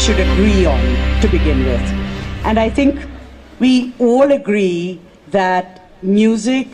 should agree on to begin with. And I think we all agree that music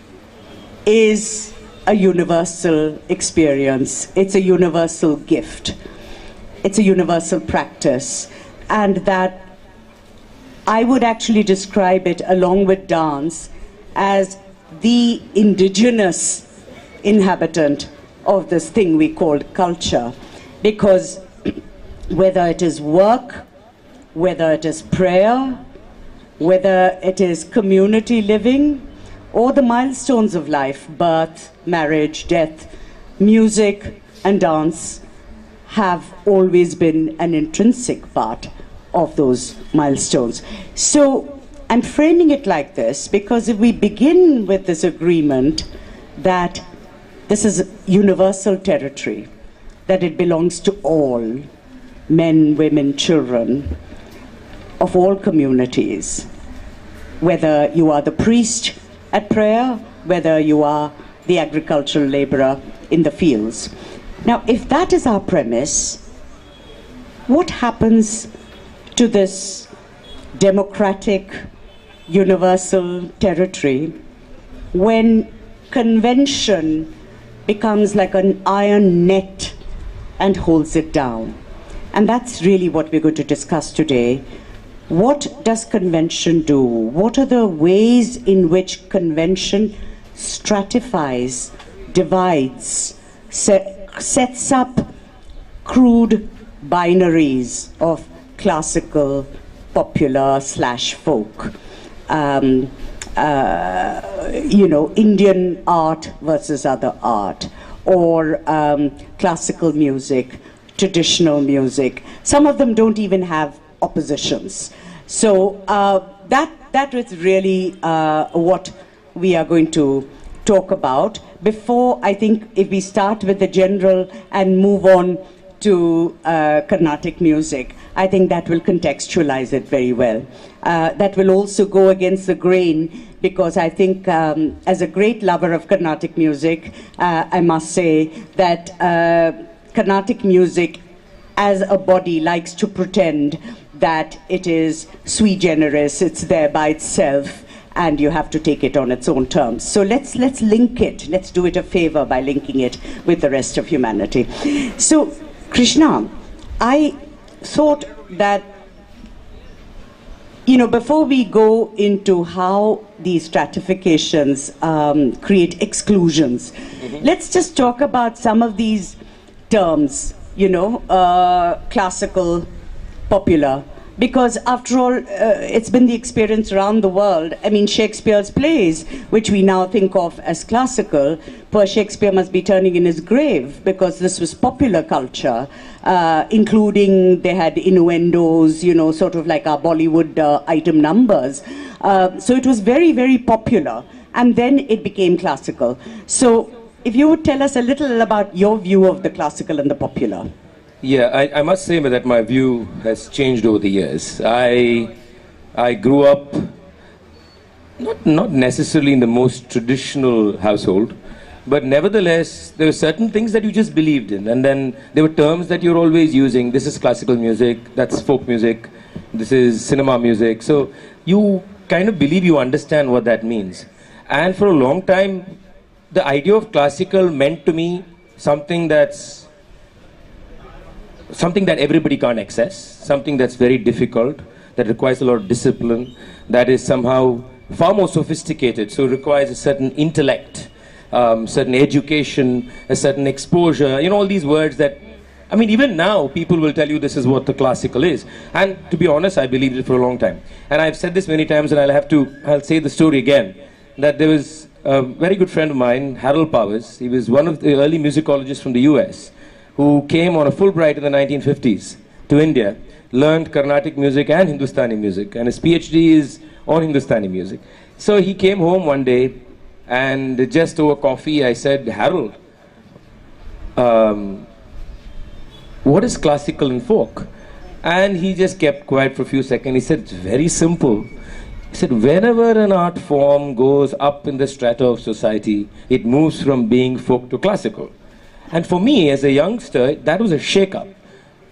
is a universal experience. It's a universal gift. It's a universal practice. And that I would actually describe it, along with dance, as the indigenous inhabitant of this thing we call culture. Because whether it is work, whether it is prayer, whether it is community living, or the milestones of life, birth, marriage, death, music and dance have always been an intrinsic part of those milestones. So I'm framing it like this because if we begin with this agreement that this is universal territory, that it belongs to all, men, women, children, of all communities, whether you are the priest at prayer, whether you are the agricultural laborer in the fields. Now, if that is our premise, what happens to this democratic, universal territory when convention becomes like an iron net and holds it down? And that's really what we're going to discuss today. What does convention do? What are the ways in which convention stratifies, divides, sets up crude binaries of classical, popular / folk? Indian art versus other art, or classical music, traditional music. Some of them don't even have oppositions. So that is really what we are going to talk about. Before, I think if we start with the general and move on to Carnatic music, I think that will contextualize it very well. That will also go against the grain, because I think as a great lover of Carnatic music, I must say that Carnatic music as a body likes to pretend that it is sui generis, it's there by itself, and you have to take it on its own terms. So let's link it, let's do it a favor by linking it with the rest of humanity. So, Krishna, I thought that, before we go into how these stratifications create exclusions, let's just talk about some of these terms, classical, popular, because after all, it's been the experience around the world. I mean, Shakespeare's plays, which we now think of as classical, poor Shakespeare must be turning in his grave, because this was popular culture, including, they had innuendos, sort of like our Bollywood item numbers. So it was very, very popular, and then it became classical. So if you would tell us a little about your view of the classical and the popular. Yeah, I must say that my view has changed over the years. I grew up not necessarily in the most traditional household, but nevertheless, there were certain things that you just believed in, and then there were terms that you're always using. This is classical music, that's folk music, this is cinema music. So you kind of believe you understand what that means. And for a long time, the idea of classical meant to me something that everybody can't access, something that's very difficult, that requires a lot of discipline, that is somehow far more sophisticated, so it requires a certain intellect, certain education, a certain exposure, all these words that, I mean, even now people will tell you this is what the classical is. And to be honest, I believed it for a long time. And I've said this many times, and I'll say the story again, that there was a very good friend of mine, Harold Powers. He was one of the early musicologists from the US, who came on a Fulbright in the 1950s to India, learned Carnatic music and Hindustani music, and his PhD is on Hindustani music. So he came home one day, and just over coffee, I said, Harold, what is classical and folk? And he just kept quiet for a few seconds. He said, it's very simple. He said, whenever an art form goes up in the strata of society, it moves from being folk to classical. And for me, as a youngster, that was a shake-up.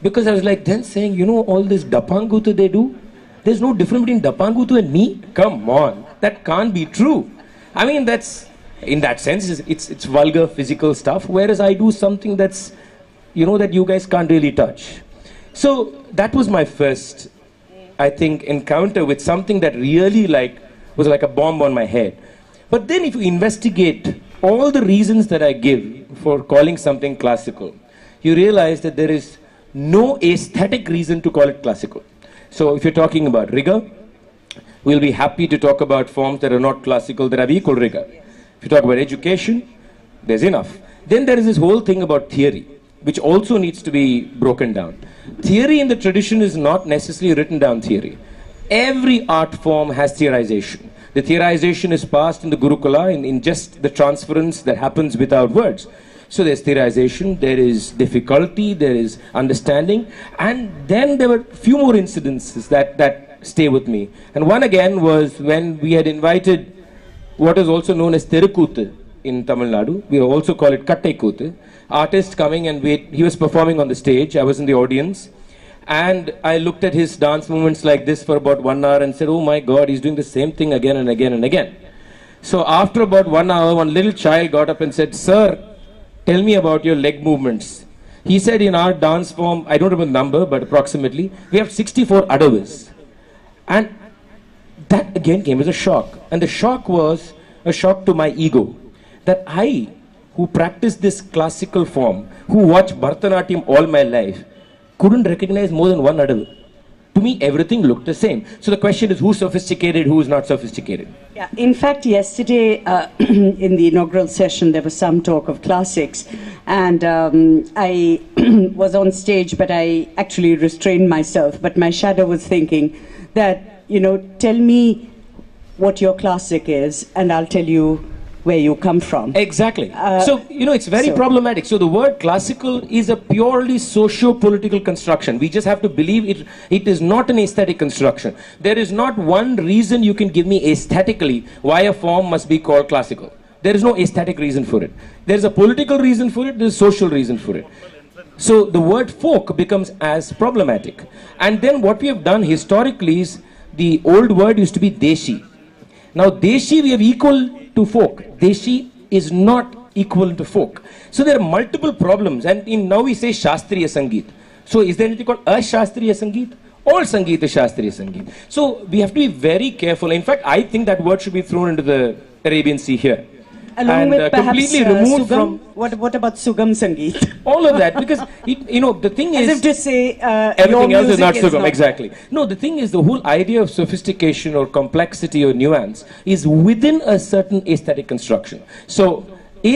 Because I was like then saying, you know, all this Dapangutu they do, there's no difference between Dapangutu and me. Come on, that can't be true. I mean, that's, in that sense, it's vulgar physical stuff, whereas I do something that's, you know, that you guys can't really touch. So that was my first, I think, encounter with something that really was like a bomb on my head. But then if you investigate all the reasons that I give for calling something classical, you realize that there is no aesthetic reason to call it classical. So if you're talking about rigor, we'll be happy to talk about forms that are not classical, that have equal rigor. If you talk about education, there's enough. Then there is this whole thing about theory, which also needs to be broken down. Theory in the tradition is not necessarily written down theory. Every art form has theorization. The theorization is passed in the Gurukula, in just the transference that happens without words. So there's theorization, there is difficulty, there is understanding, and then there were a few more incidences that stay with me. And one again was when we had invited what is also known as Terukuthu in Tamil Nadu. We also call it Kattai-Kuthu. Artist coming and he was performing on the stage. I was in the audience. And I looked at his dance movements like this for about 1 hour and said, oh my God, he's doing the same thing again and again and again. So after about 1 hour, one little child got up and said, sir, tell me about your leg movements. He said in our dance form, I don't remember the number, but approximately, we have 64 adavas. And that again came as a shock. And the shock was a shock to my ego. That I, who practiced this classical form, who watched Bharatanatyam all my life, couldn't recognize more than one adava. To me, everything looked the same. So the question is, who's sophisticated, who's not sophisticated? Yeah, in fact, yesterday in the inaugural session, there was some talk of classics. And I was on stage, but I actually restrained myself. But my shadow was thinking that, you know, tell me what your classic is, and I'll tell you where you come from. Exactly. So, you know, it's very problematic. So the word classical is a purely socio-political construction. We just have to believe it is not an aesthetic construction. There is not one reason you can give me aesthetically why a form must be called classical. There is no aesthetic reason for it. There is a political reason for it, there is a social reason for it. So the word folk becomes as problematic. And then what we have done historically is, the old word used to be deshi. Now deshi we have equal to folk. Deshi is not equal to folk. So there are multiple problems, and now we say Shastriya Sangeet. So is there anything called a Shastriya Sangeet? All Sangeet is Shastriya Sangeet. So we have to be very careful. In fact, I think that word should be thrown into the Arabian Sea here. Along with perhaps completely removed Sugam, what about Sugam Sangeet? All of that, because you know, the thing is, as if to say everything your else is not music Sugam. Exactly. No, the thing is, the whole idea of sophistication or complexity or nuance is within a certain aesthetic construction. So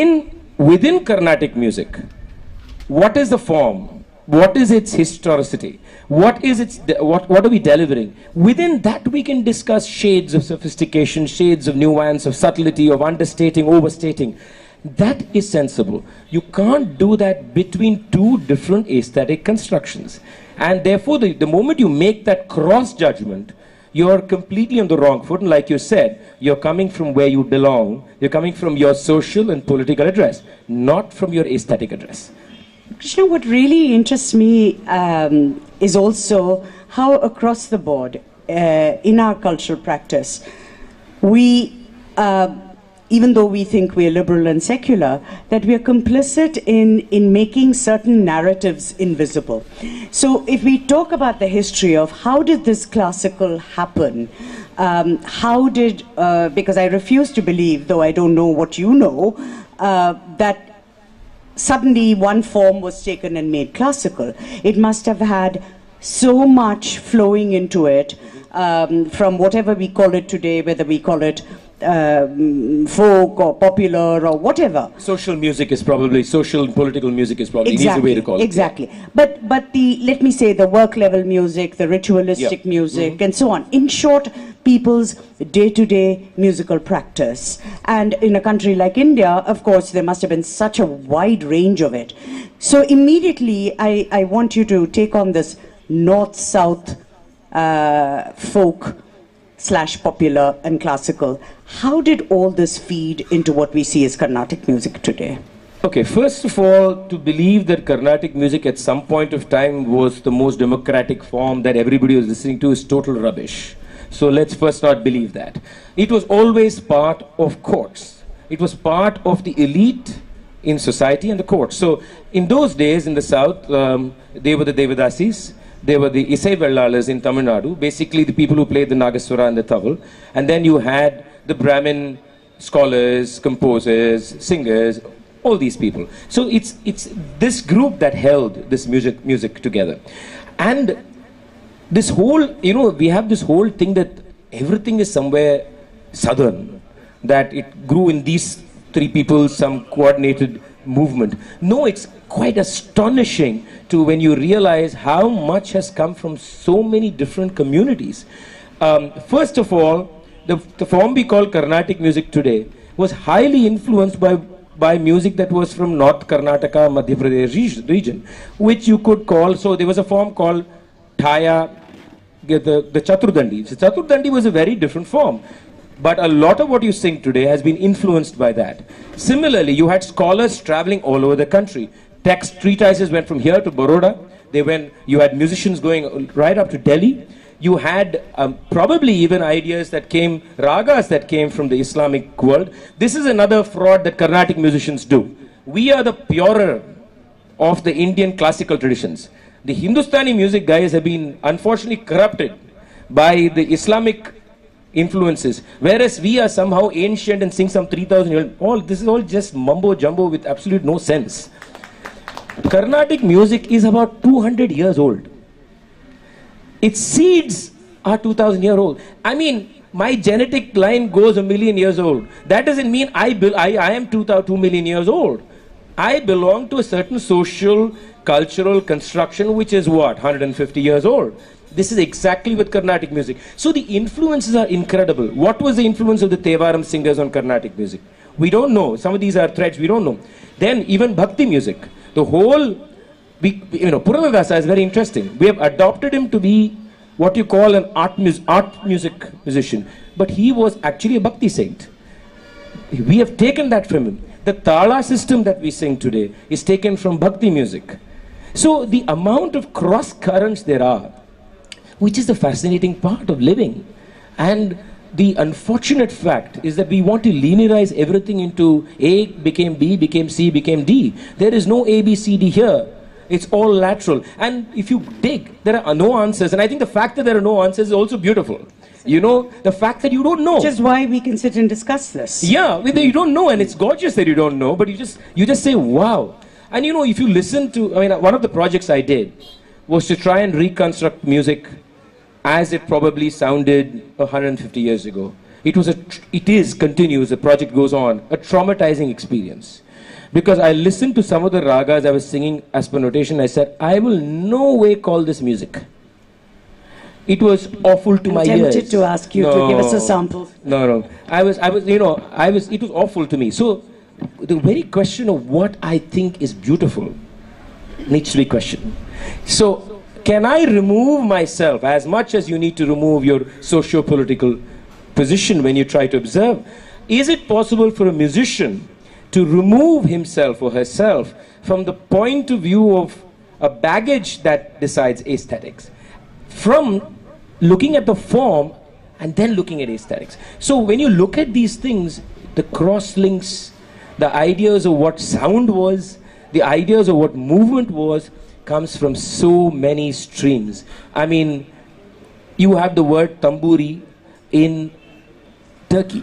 within Carnatic music, what is the form? What is its historicity? What are we delivering? Within that we can discuss shades of sophistication, shades of nuance, of subtlety, of understating, overstating. That is sensible. You can't do that between two different aesthetic constructions. And therefore, the moment you make that cross-judgment, you're completely on the wrong foot. And like you said, you're coming from where you belong. You're coming from your social and political address, not from your aesthetic address. Krishna, what really interests me is also how across the board, in our cultural practice, we, even though we think we're liberal and secular, that we are complicit in making certain narratives invisible. So if we talk about the history of how did this classical happen, because I refuse to believe, though I don't know what you know, that suddenly one form was taken and made classical. It must have had so much flowing into it from whatever we call it today, whether we call it folk or popular or whatever. Social music is probably, social and political music is probably an easy way to call it. Exactly. But let me say, the work level music, the ritualistic music, and so on. In short, people's day-to-day musical practice. And in a country like India, of course, there must have been such a wide range of it. So immediately, I want you to take on this north-south folk / popular and classical. How did all this feed into what we see as Carnatic music today? Okay, first of all, to believe that Carnatic music at some point of time was the most democratic form that everybody was listening to is total rubbish. So let's first not believe that. It was always part of courts. It was part of the elite in society and the courts. So in those days in the south, they were the Devadasis, they were the Isai Vellalas in Tamil Nadu, basically the people who played the Nagaswara and the Taval. And then you had the Brahmin scholars, composers, singers, all these people. So it's this group that held this music together. And this whole, we have this whole thing that everything is somewhere southern, that it grew in these three people, some coordinated movement. No, it's quite astonishing to when you realize how much has come from so many different communities. First of all, the form we call Carnatic music today was highly influenced by music that was from North Karnataka, Madhya Pradesh region, which you could call, so there was a form called Thaya, the Chaturdandi. So Chaturdandi was a very different form, but a lot of what you sing today has been influenced by that. Similarly, you had scholars traveling all over the country. Treatises went from here to Baroda. You had musicians going right up to Delhi. You had probably even ideas that came, ragas that came from the Islamic world. This is another fraud that Carnatic musicians do. We are the purer of the Indian classical traditions. The Hindustani music guys have been unfortunately corrupted by the Islamic influences, whereas we are somehow ancient and sing some 3,000 years old. This is all just mumbo jumbo with absolute no sense. Carnatic music is about 200 years old. Its seeds are 2,000 years old. I mean, my genetic line goes 1,000,000 years old. That doesn't mean I am 2 million years old. I belong to a certain social, cultural construction which is what, 150 years old. This is exactly with Carnatic music. So the influences are incredible. What was the influence of the Tevaram singers on Carnatic music? We don't know. Some of these are threads, we don't know. Then even Bhakti music. The whole, Puranadasa is very interesting. We have adopted him to be what you call an art music musician. But he was actually a Bhakti saint. We have taken that from him. The Tala system that we sing today is taken from Bhakti music. So the amount of cross currents there are, which is the fascinating part of living. And the unfortunate fact is that we want to linearize everything into A became B, became C, became D. There is no A, B, C, D here. It's all lateral. And if you dig, there are no answers. And I think the fact that there are no answers is also beautiful. The fact that you don't know. Which is why we can sit and discuss this. Yeah, you don't know, and it's gorgeous that you don't know, but you just say, wow. And if you listen to, one of the projects I did was to try and reconstruct music as it probably sounded 150 years ago. Continues, the project goes on, a traumatizing experience. Because I listened to some of the ragas I was singing as per notation, I said, I will no way call this music. It was awful to my ears. I'm tempted to ask you to give us a sample. No. It was awful to me. So, the very question of what I think is beautiful needs to be questioned. So, can I remove myself as much as you need to remove your socio-political position when you try to observe? Is it possible for a musician to remove himself or herself from the point of view of a baggage that decides aesthetics, from looking at the form and then looking at aesthetics? So when you look at these things, the cross links, the ideas of what sound was, the ideas of what movement was, comes from so many streams. You have the word tamburi in Turkey.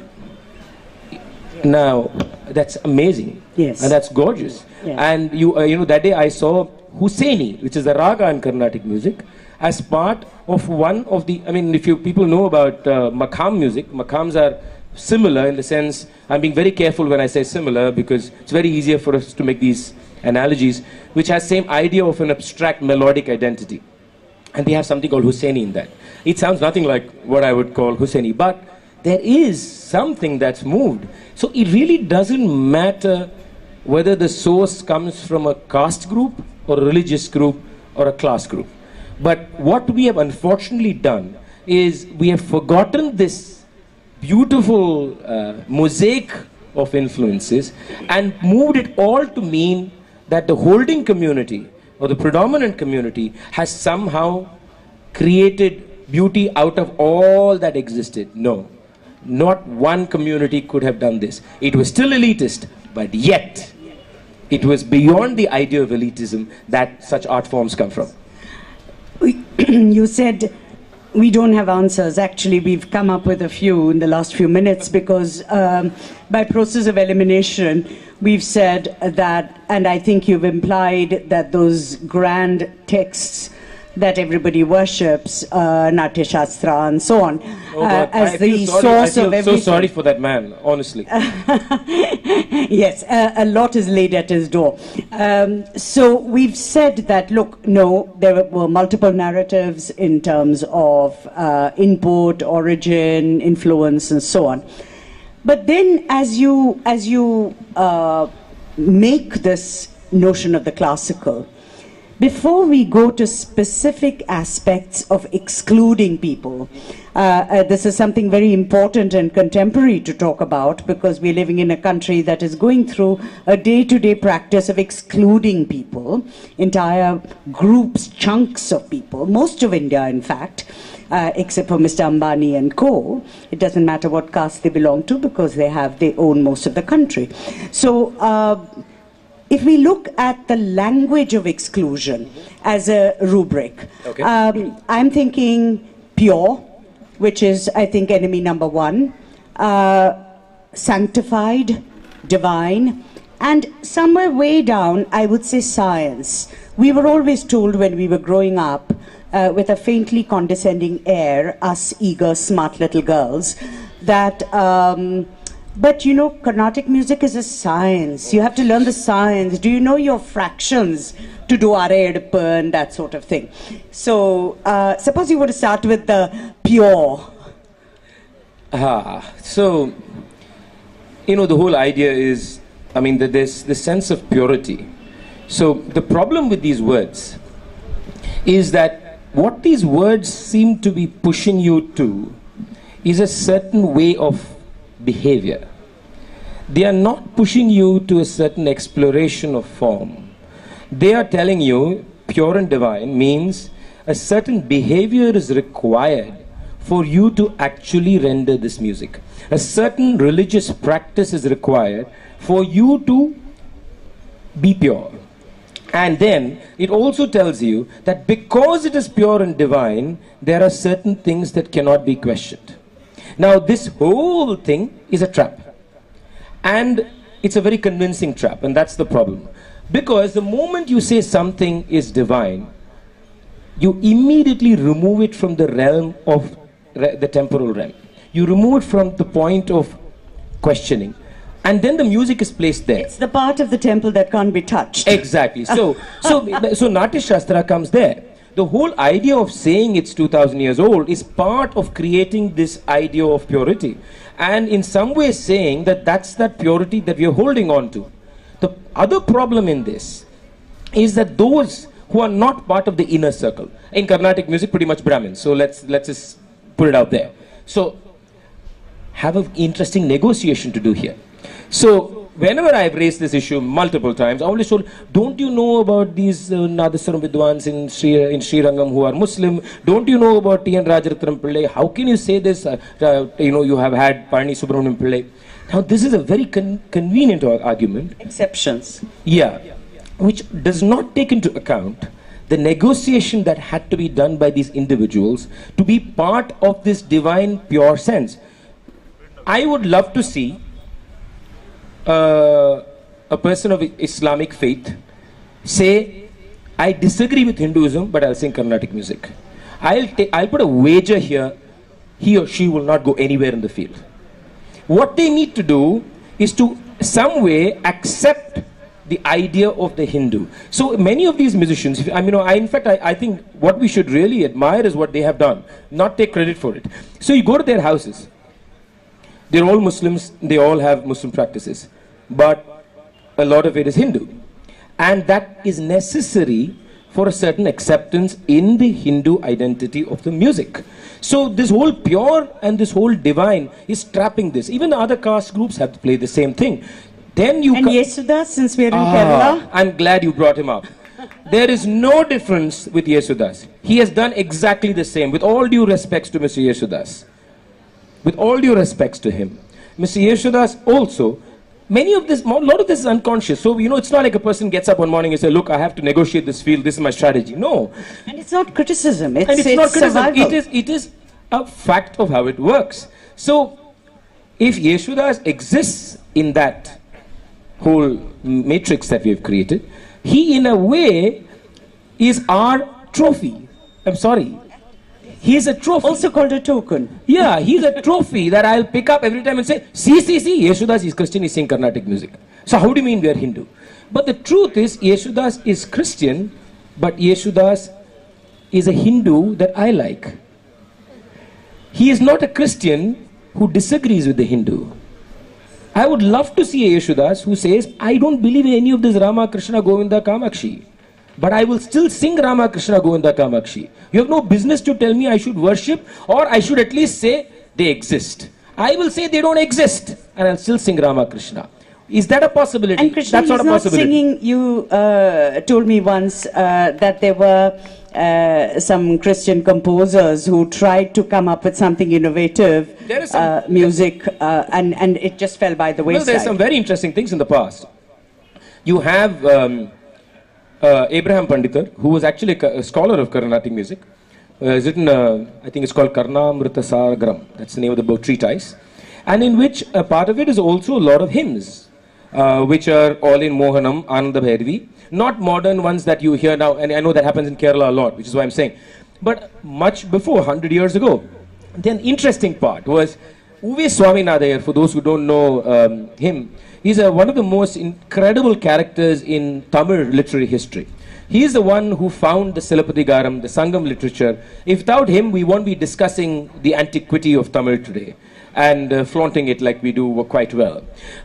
Now, that's amazing. Yes. And that's gorgeous. Yeah. And that day I saw Husseini, which is a raga in Carnatic music, as part of one of the, if people know about Makam music, Makams are similar in the sense, I'm being very careful when I say similar because it's very easier for us to make these analogies, which has same idea of an abstract melodic identity. And they have something called Husseini in that. It sounds nothing like what I would call Husseini, but there is something that's moved. So it really doesn't matter whether the source comes from a caste group or a religious group or a class group. But what we have unfortunately done is we have forgotten this beautiful mosaic of influences and moved it all to mean that the holding community or the predominant community has somehow created beauty out of all that existed. No, not one community could have done this. It was still elitist, but yet it was beyond the idea of elitism that such art forms come from. You said we don't have answers. Actually, we've come up with a few in the last few minutes because by process of elimination, we've said that, and I think you've implied that those grand texts that everybody worships, Natya Shastra and so on, as the source of everything. I feel so sorry for that man, honestly. Yes, a lot is laid at his door. So we've said that, look, no, there were multiple narratives in terms of input, origin, influence, and so on. But then as you make this notion of the classical, before we go to specific aspects of excluding people, this is something very important and contemporary to talk about because we're living in a country that is going through a day-to-day practice of excluding people, entire groups, chunks of people, most of India in fact, except for Mr. Ambani and co. It doesn't matter what caste they belong to because they own most of the country. So if we look at the language of exclusion as a rubric, okay. I'm thinking pure, which is, I think, enemy number one, sanctified, divine, and somewhere way down, I would say science. We were always told when we were growing up, with a faintly condescending air, us eager, smart little girls, that but you know, Carnatic music is a science. You have to learn the science. Do you know your fractions to do are and that sort of thing? So suppose you were to start with the pure. So, you know, the whole idea is, I mean, that there's this sense of purity. So the problem with these words is that what these words seem to be pushing you to is a certain way of behavior. They are not pushing you to a certain exploration of form. They are telling you pure and divine means a certain behavior is required for you to actually render this music. A certain religious practice is required for you to be pure. And then it also tells you that because it is pure and divine, there are certain things that cannot be questioned. Now, this whole thing is a trap. And it's a very convincing trap, and that's the problem. Because the moment you say something is divine, you immediately remove it from the realm of the temporal realm. You remove it from the point of questioning. And then the music is placed there. It's the part of the temple that can't be touched. Exactly. So Natya Shastra comes there. The whole idea of saying it's 2000 years old is part of creating this idea of purity. And in some way saying that that's that purity that we are holding on to. The other problem in this is that those who are not part of the inner circle, in Carnatic music pretty much Brahmins, so let's just put it out there. So have an interesting negotiation to do here. So whenever I've raised this issue multiple times, I always told, don't you know about these Nadaswaram Vidwans in Srirangam who are Muslim? Don't you know about T.N. Rajaratnam Pillai? How can you say this? You know, you have had Parni Subramaniam Pillai. Now this is a very convenient argument. Exceptions. Yeah, which does not take into account the negotiation that had to be done by these individuals to be part of this divine pure sense. I would love to see a person of Islamic faith say, I disagree with Hinduism, but I'll sing Carnatic music. I'll put a wager here, he or she will not go anywhere in the field. What they need to do is to some way accept the idea of the Hindu. So many of these musicians, I think what we should really admire is what they have done, not take credit for it. So you go to their houses, they're all Muslims, they all have Muslim practices, but a lot of it is Hindu. And that is necessary for a certain acceptance in the Hindu identity of the music. So this whole pure and this whole divine is trapping this. Even the other caste groups have to play the same thing. Then you and Yesudas, since we're in Kerala? I'm glad you brought him up. There is no difference with Yesudas. He has done exactly the same. With all due respects to Mr. Yesudas. With all due respects to him. Mr. Yesudas also, a lot of this is unconscious. So, it's not like a person gets up one morning and says, look, I have to negotiate this field, this is my strategy. No. And it's not criticism. It's not criticism. survival. It is a fact of how it works. So, if Yesudas exists in that whole matrix that we have created, he in a way is our trophy. I'm sorry. He's a trophy. Also called a token. Yeah, he's a trophy that I'll pick up every time and say, see, Yesudas is Christian, he's singing Carnatic music. So how do you mean we are Hindu? But the truth is, Yesudas is Christian, but Yesudas is a Hindu that I like. He is not a Christian who disagrees with the Hindu. I would love to see a Yesudas who says, I don't believe in any of this Rama, Krishna, Govinda, Kamakshi. But I will still sing Rama, Krishna, Govinda, Kamakshi. You have no business to tell me I should worship, or I should at least say they exist. I will say they don't exist, and I'll still sing Rama, Krishna. Is that a possibility? And Krishna, that's not a possibility. Singing. You told me once that there were some Christian composers who tried to come up with something innovative, music, and it just fell by the wayside. Well, there's some very interesting things in the past. You have Abraham Panditer, who was actually a scholar of Carnatic music. He's written, I think it's called Karnamrita Saragram. That's the name of the book, treatise. And in which a part of it is also a lot of hymns, which are all in Mohanam, Ananda Bhairavi. Not modern ones that you hear now, and I know that happens in Kerala a lot, which is why I'm saying. But much before, 100 years ago. The interesting part was, Uve Swaminathan, for those who don't know him, he's one of the most incredible characters in Tamil literary history. He is the one who found the Silappathigaram, the Sangam literature. If without him, we won't be discussing the antiquity of Tamil today and flaunting it like we do quite well.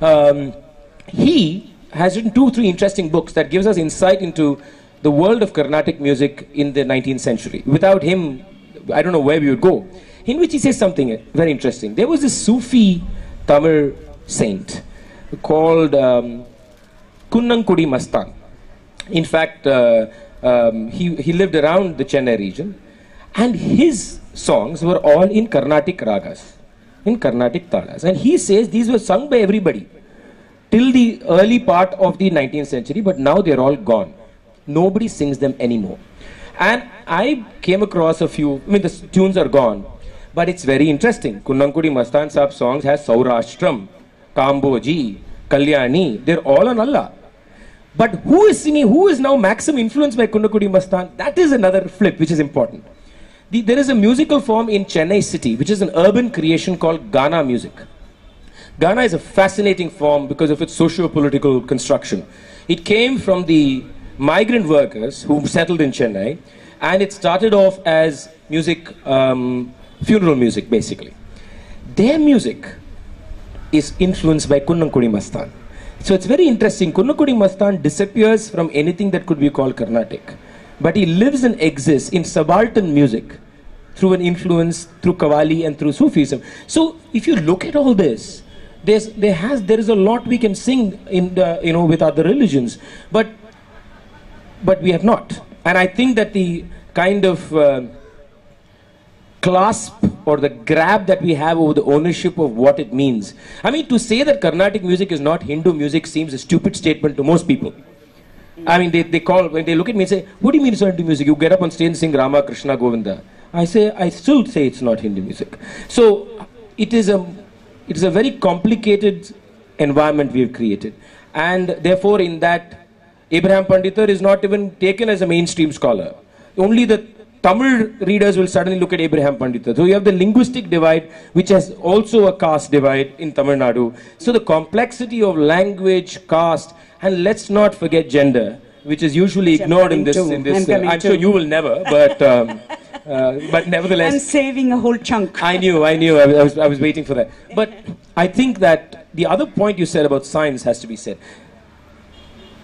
He has written 2-3 interesting books that gives us insight into the world of Carnatic music in the 19th century. Without him, I don't know where we would go. In which he says something very interesting. There was this Sufi Tamil saint called Kunnankudi Mastan. In fact, he lived around the Chennai region, and his songs were all in Carnatic ragas, in Carnatic talas. And he says these were sung by everybody till the early part of the 19th century, but now they're all gone. Nobody sings them anymore. And I came across a few, the tunes are gone, but it's very interesting. Kunnankudi Mastan Saab songs has Saurashtram, Kamboji, Kalyani, they're all on Allah. But who is singing, who is now maximum influenced by Kunnankudi Mastan? That is another flip, which is important. There is a musical form in Chennai city, which is an urban creation called Ghana music. Ghana is a fascinating form because of its socio-political construction. It came from the migrant workers who settled in Chennai, and it started off as music, funeral music basically. Their music is influenced by Kunnankudi Mastan. So it's very interesting. Kunnankudi Mastan disappears from anything that could be called Carnatic. But he lives and exists in subaltern music through an influence, through Qawwali and through Sufism. So if you look at all this, there is a lot we can sing in with other religions, but we have not. And I think that the kind of clasp or the grab that we have over the ownership of what it means. I mean, to say that Carnatic music is not Hindu music seems a stupid statement to most people. I mean, when they look at me and say, what do you mean it's not Hindu music? You get up on stage and sing Rama, Krishna, Govinda. I still say it's not Hindu music. So it is a very complicated environment we have created. And therefore, in that, Abraham Panditer is not even taken as a mainstream scholar. Only the Tamil readers will suddenly look at Abraham Pandita. So you have the linguistic divide, which has also a caste divide in Tamil Nadu. So the complexity of language, caste, and let's not forget gender, which is usually ignored in this. I'm sure you will never, but nevertheless. I'm saving a whole chunk. I knew. I was waiting for that. But I think that the other point you said about science has to be said.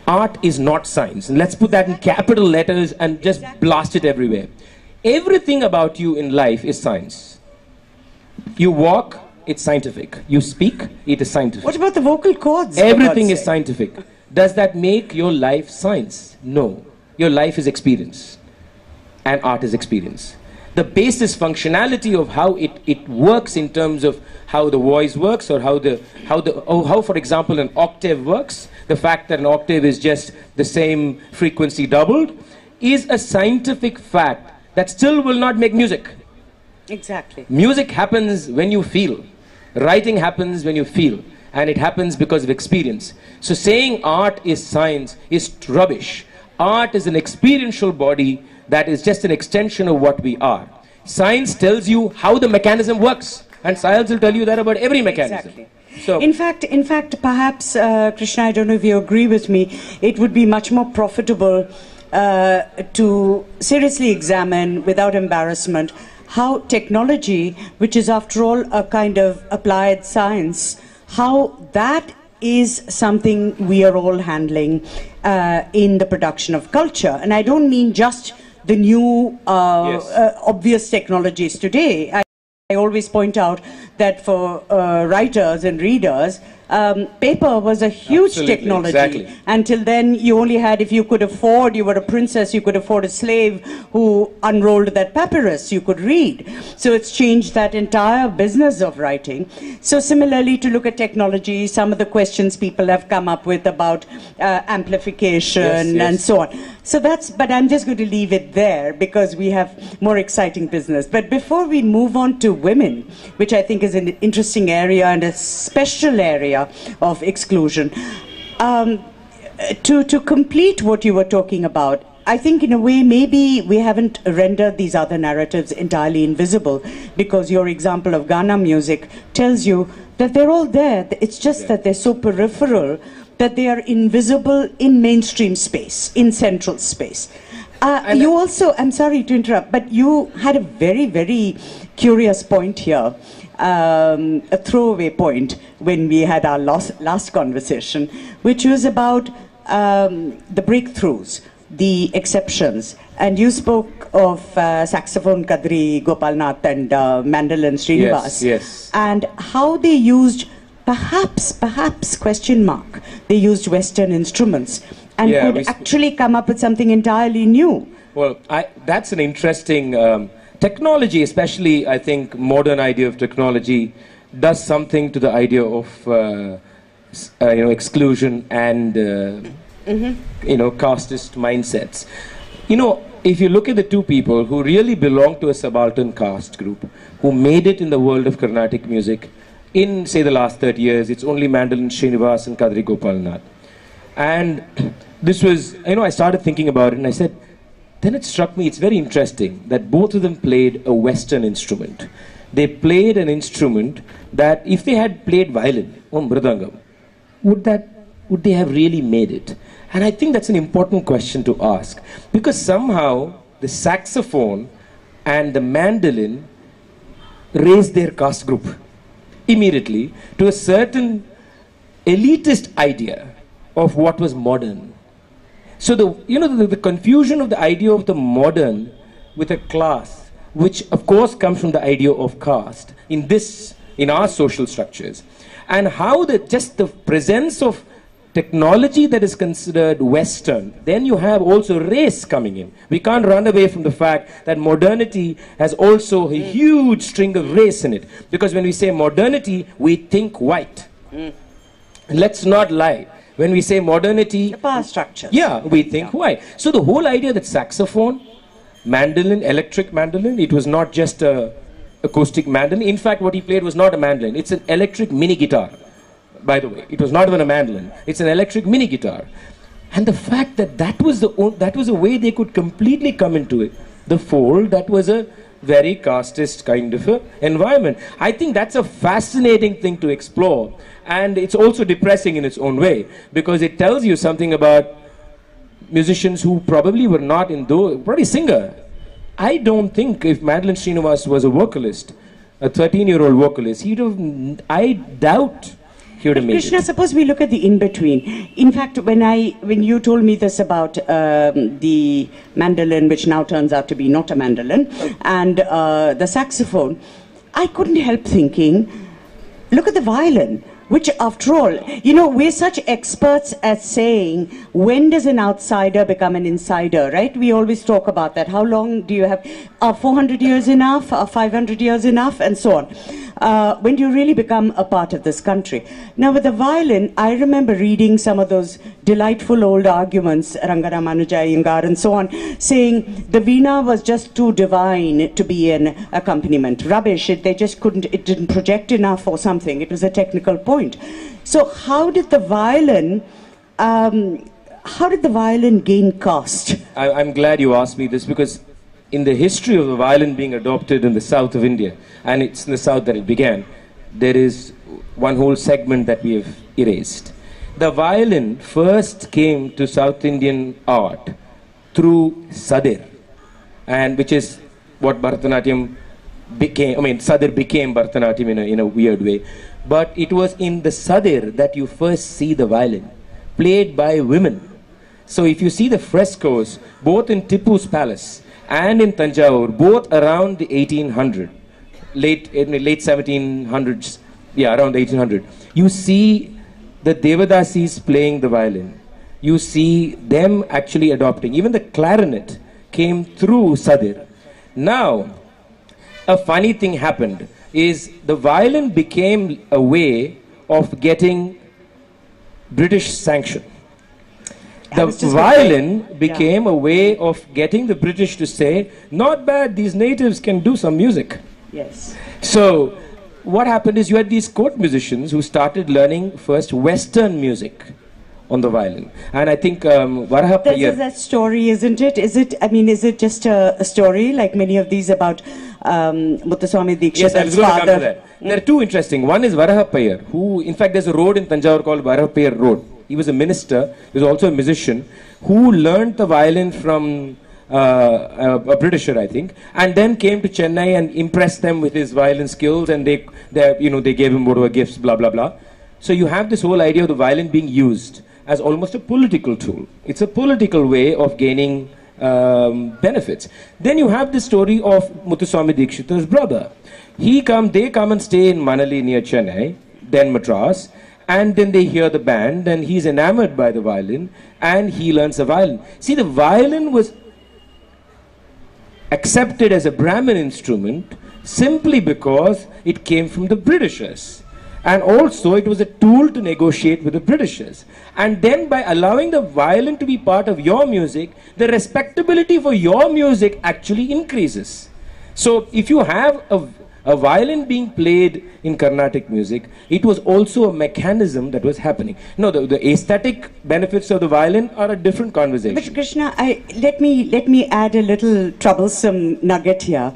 art is not science. And let's put that in capital letters and just blast it everywhere. Everything about you in life is science. You walk, it's scientific. You speak, it is scientific. What about the vocal cords? Everything is scientific. Does that make your life science? No. Your life is experience. And art is experience. The basis functionality of how it works in terms of how the voice works, or how for example an octave works, the fact that an octave is just the same frequency doubled, is a scientific fact that still will not make music. Exactly. Music happens when you feel. Writing happens when you feel. And it happens because of experience. So saying art is science is rubbish. Art is an experiential body that is just an extension of what we are. Science tells you how the mechanism works. And science will tell you that about every mechanism. Exactly. So, in fact, perhaps, Krishna, I don't know if you agree with me, it would be much more profitable to seriously examine, without embarrassment, how technology, which is after all a kind of applied science, how that is something we are all handling in the production of culture. And I don't mean just the new obvious technologies today. I always point out that for writers and readers, paper was a huge technology. Exactly. Until then, you only had, if you could afford, you were a princess, you could afford a slave who unrolled that papyrus, you could read. So it's changed that entire business of writing. So similarly, to look at technology, some of the questions people have come up with about amplification and so on. So that's, but I'm just going to leave it there because we have more exciting business. But before we move on to women, which I think is an interesting area and a special area of exclusion, to complete what you were talking about, I think in a way maybe we haven't rendered these other narratives entirely invisible, because your example of Ghana music tells you that they're all there. It's just that they're so peripheral that they are invisible in mainstream space, in central space. You also, I'm sorry to interrupt, but you had a very, very curious point here, a throwaway point when we had our last conversation, which was about the breakthroughs, the exceptions. And you spoke of saxophone Kadri Gopalnath and mandolin Srinivas. Yes. And how they used, perhaps, question mark, they used Western instruments and could actually come up with something entirely new. Well, that's an interesting technology, especially I think modern idea of technology does something to the idea of exclusion and casteist mindsets. If you look at the two people who really belong to a subaltern caste group, who made it in the world of Carnatic music in, say, the last 30 years, it's only mandolin Srinivas and Kadri Gopalnath. And this was, I started thinking about it and I said, then it struck me, it's very interesting that both of them played a Western instrument. They played an instrument that if they had played violin or mridangam, would they have really made it? And I think that's an important question to ask, because somehow the saxophone and the mandolin raised their caste group immediately to a certain elitist idea of what was modern. So the confusion of the idea of the modern with a class, which of course comes from the idea of caste in our social structures, and how just the presence of technology that is considered Western, then you have also race coming in. We can't run away from the fact that modernity has also a huge string of race in it. Because when we say modernity, we think white. Let's not lie. When we say modernity, the power structures. Yeah, we think white. So the whole idea that saxophone, mandolin, electric mandolin, it was not just a acoustic mandolin. In fact, what he played was not a mandolin. It's an electric mini guitar. By the way, it was not even a mandolin. It's an electric mini guitar. And the fact that that was a way they could completely come into it, the fold, that was a very casteist kind of a environment. I think that's a fascinating thing to explore. And it's also depressing in its own way, because it tells you something about musicians who probably were not in those, probably singer. I don't think if Mandolin Srinivas was a vocalist, a 13-year-old vocalist, I doubt he he would have made Krishna, it. suppose we look at the in-between. In fact, when you told me this about the mandolin, which now turns out to be not a mandolin, and the saxophone, I couldn't help thinking, look at the violin. Which, after all, you know, we're such experts at saying, when does an outsider become an insider, right? We always talk about that. How long do you have? Are 400 years enough? Are 500 years enough? And so on. When do you really become a part of this country? Now, with the violin, I remember reading some of those delightful old arguments, Rangaramanuja Iyengar and so on, saying the veena was just too divine to be an accompaniment. Rubbish, they just couldn't, it didn't project enough or something. It was a technical point. So how did the violin gain caste? I'm glad you asked me this, because in the history of the violin being adopted in the south of India, and it's in the south that it began, there is one whole segment that we have erased. The violin first came to South Indian art through Sadir, and which is what Bharatanatyam became. I mean, Sadir became Bharatanatyam in a weird way. But it was in the Sadir that you first see the violin, played by women. So if you see the frescoes, both in Tipu's palace and in Tanjore, both around the 1800, late 1700s, yeah, around 1800, you see the Devadasis playing the violin. You see them actually adopting. Even the clarinet came through Sadir. Now, a funny thing happened, is the violin became a way of getting British sanction. The violin became a way of getting the British to say, not bad, these natives can do some music. Yes. So what happened is you had these court musicians who started learning first Western music on the violin. And I think Varaha Payar... There's that story, isn't it? Is it just a story, like many of these about Muthuswami Dikshit's Yes, I was going to come to that. Mm. There are two interesting. One is Varaha Payar, who, in fact, there's a road in Tanjore called Varaha Payar Road. He was a minister, he was also a musician, who learned the violin from a Britisher, I think, and then came to Chennai and impressed them with his violin skills, and they gave him whatever gifts, blah, blah, blah. So you have this whole idea of the violin being used as almost a political tool. It's a political way of gaining benefits. Then you have the story of Muthuswami Dikshit's brother. They come and stay in Manali near Chennai, then Madras, and then they hear the band, and he's enamored by the violin, and he learns the violin. See, the violin was accepted as a Brahmin instrument simply because it came from the Britishers. And also it was a tool to negotiate with the Britishers. And then by allowing the violin to be part of your music, the respectability for your music actually increases. So if you have a violin being played in Carnatic music, it was also a mechanism that was happening. No, the aesthetic benefits of the violin are a different conversation. But Krishna, let me add a little troublesome nugget here.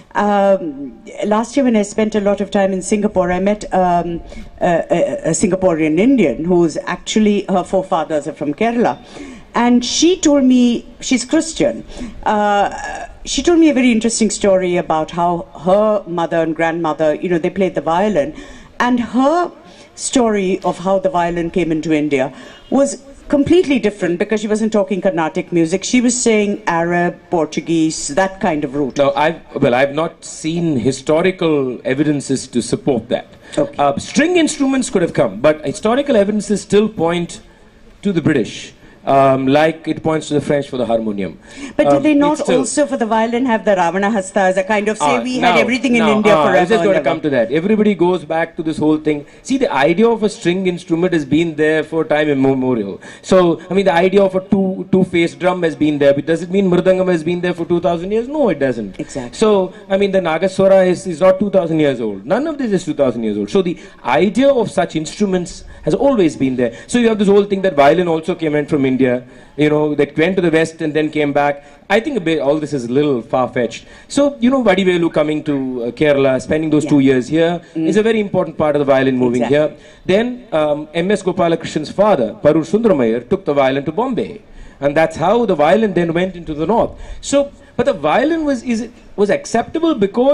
Last year when I spent a lot of time in Singapore, I met a Singaporean Indian who's actually, her forefathers are from Kerala. And she told me, she's Christian, she told me a very interesting story about how her mother and grandmother, they played the violin. And her story of how the violin came into India was completely different, because she wasn't talking Carnatic music. She was saying Arab, Portuguese, that kind of route. No, I've not seen historical evidences to support that. Okay. String instruments could have come, but historical evidences still point to the British. Like it points to the French for the harmonium. But do they not also for the violin have the Ravana Hasta as a kind of say we had everything in India forever? I was just going to come to that. Everybody goes back to this whole thing. See, the idea of a string instrument has been there for time immemorial. So, I mean, the idea of a two-faced drum has been there, but does it mean Mridangam has been there for 2,000 years? No, it doesn't. Exactly. So, I mean, the Nagaswara is not 2,000 years old. None of this is 2,000 years old. So, the idea of such instruments has always been there. So, you have this whole thing that violin also came in from India. That went to the West and then came back. I think all this is a little far-fetched. So, Vadivelu coming to Kerala, spending those 2 years here, is a very important part of the violin moving here. Then, M.S. Gopalakrishnan's father, Parur Sundramayar, took the violin to Bombay. And that's how the violin then went into the north. So, but the violin was acceptable because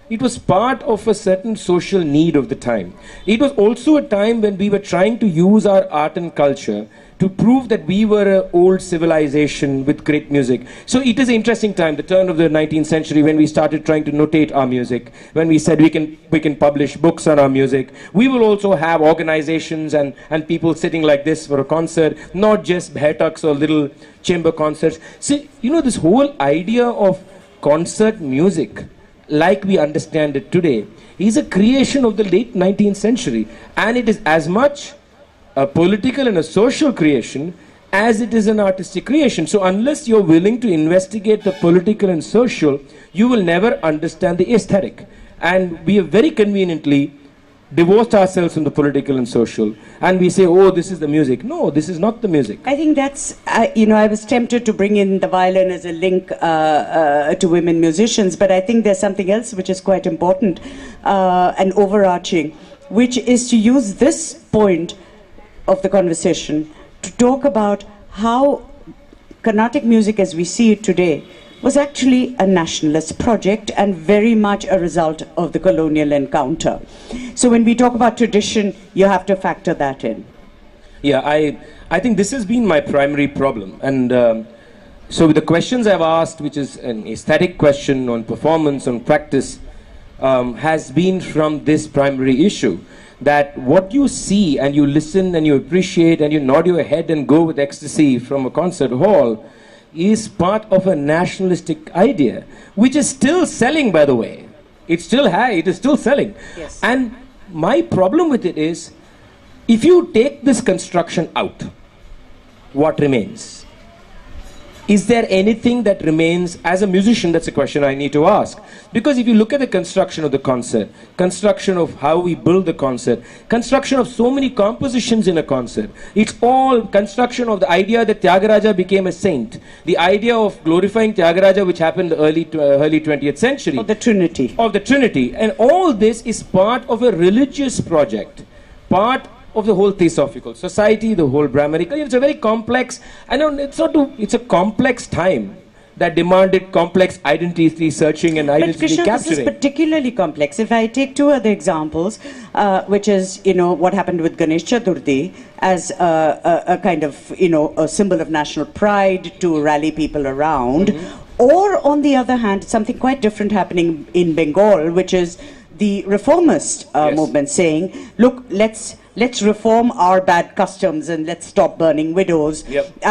it was part of a certain social need of the time. It was also a time when we were trying to use our art and culture to prove that we were an old civilization with great music. So it is an interesting time, the turn of the 19th century, when we started trying to notate our music, when we said we can publish books on our music. We will also have organizations and people sitting like this for a concert, not just bhaitaks or little chamber concerts. See, you know, this whole idea of concert music, like we understand it today, is a creation of the late 19th century. And it is as much a political and a social creation as it is an artistic creation. So unless you're willing to investigate the political and social, you will never understand the aesthetic. And we have very conveniently divorced ourselves from the political and social, and we say, oh, this is the music. No, this is not the music. I think that's, you know, I was tempted to bring in the violin as a link to women musicians, but I think there's something else which is quite important and overarching, which is to use this point of the conversation to talk about how Carnatic music as we see it today was actually a nationalist project and very much a result of the colonial encounter. So when we talk about tradition, you have to factor that in. Yeah, I think this has been my primary problem. And so the questions I've asked, which is an aesthetic question on performance, on practice, has been from this primary issue. That what you see and you listen and you appreciate and you nod your head and go with ecstasy from a concert hall is part of a nationalistic idea, which is still selling, by the way. It's still high, it is still selling. Yes. And my problem with it is, if you take this construction out, what remains? Is there anything that remains? As a musician, that's a question I need to ask. Because if you look at the construction of the concert, construction of how we build the concert, construction of so many compositions in a concert, it's all construction of the idea that Tyagaraja became a saint. The idea of glorifying Tyagaraja, which happened early 20th century. Of the Trinity. Of the Trinity. And all this is part of a religious project. Part of the whole Theosophical Society, the whole Brahmanical. It's a very complex, it's a complex time that demanded complex identity searching and identity Krishna, capturing. This is particularly complex. If I take two other examples, which is, you know, what happened with Ganesh Chaturthi as a kind of, you know, a symbol of national pride to rally people around, or on the other hand, something quite different happening in Bengal, which is the reformist movement saying, look, let's reform our bad customs and let's stop burning widows,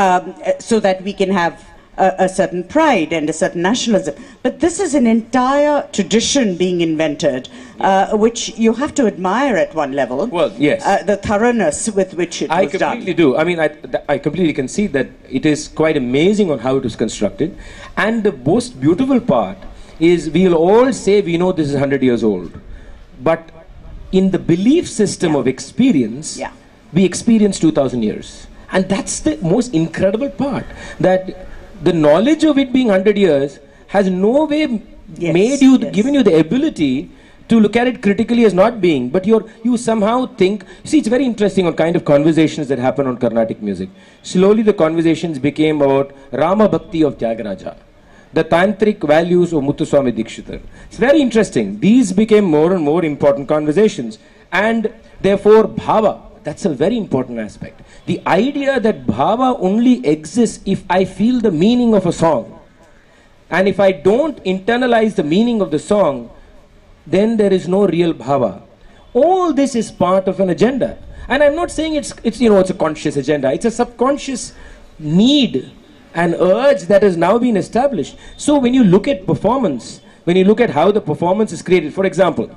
so that we can have a certain pride and a certain nationalism. But this is an entire tradition being invented, which you have to admire at one level. Well, yes. The thoroughness with which it was done. I completely do. I mean, I completely concede that it is quite amazing on how it was constructed. And the most beautiful part is we'll all say we know this is 100 years old. But in the belief system of experience, we experience 2,000 years. And that's the most incredible part. That the knowledge of it being 100 years has no way given you the ability to look at it critically as not being, but you somehow think, see, it's very interesting on kind of conversations that happen on Carnatic music. Slowly the conversations became about Rama Bhakti of Tyagaraja, the tantric values of Muthuswami Dikshitar. It's very interesting. These became more and more important conversations. And therefore, bhava, that's a very important aspect. The idea that bhava only exists if I feel the meaning of a song. And if I don't internalize the meaning of the song, then there is no real bhava. All this is part of an agenda. And I'm not saying it's a conscious agenda. It's a subconscious need, an urge that has now been established. So when you look at performance, when you look at how the performance is created, for example,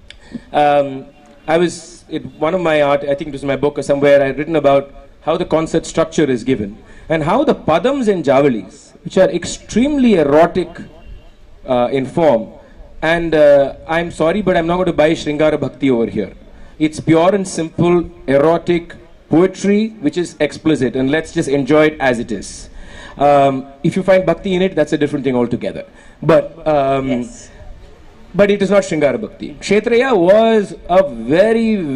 I was in one of my art, I think it was my book or somewhere, I had written about how the concert structure is given and how the padams and javalis, which are extremely erotic in form, and I'm sorry, but I'm not going to buy Sringara Bhakti over here. It's pure and simple erotic poetry which is explicit, and let's just enjoy it as it is. If you find bhakti in it, that's a different thing altogether. But but it is not Sringara Bhakti. Kshetraya was a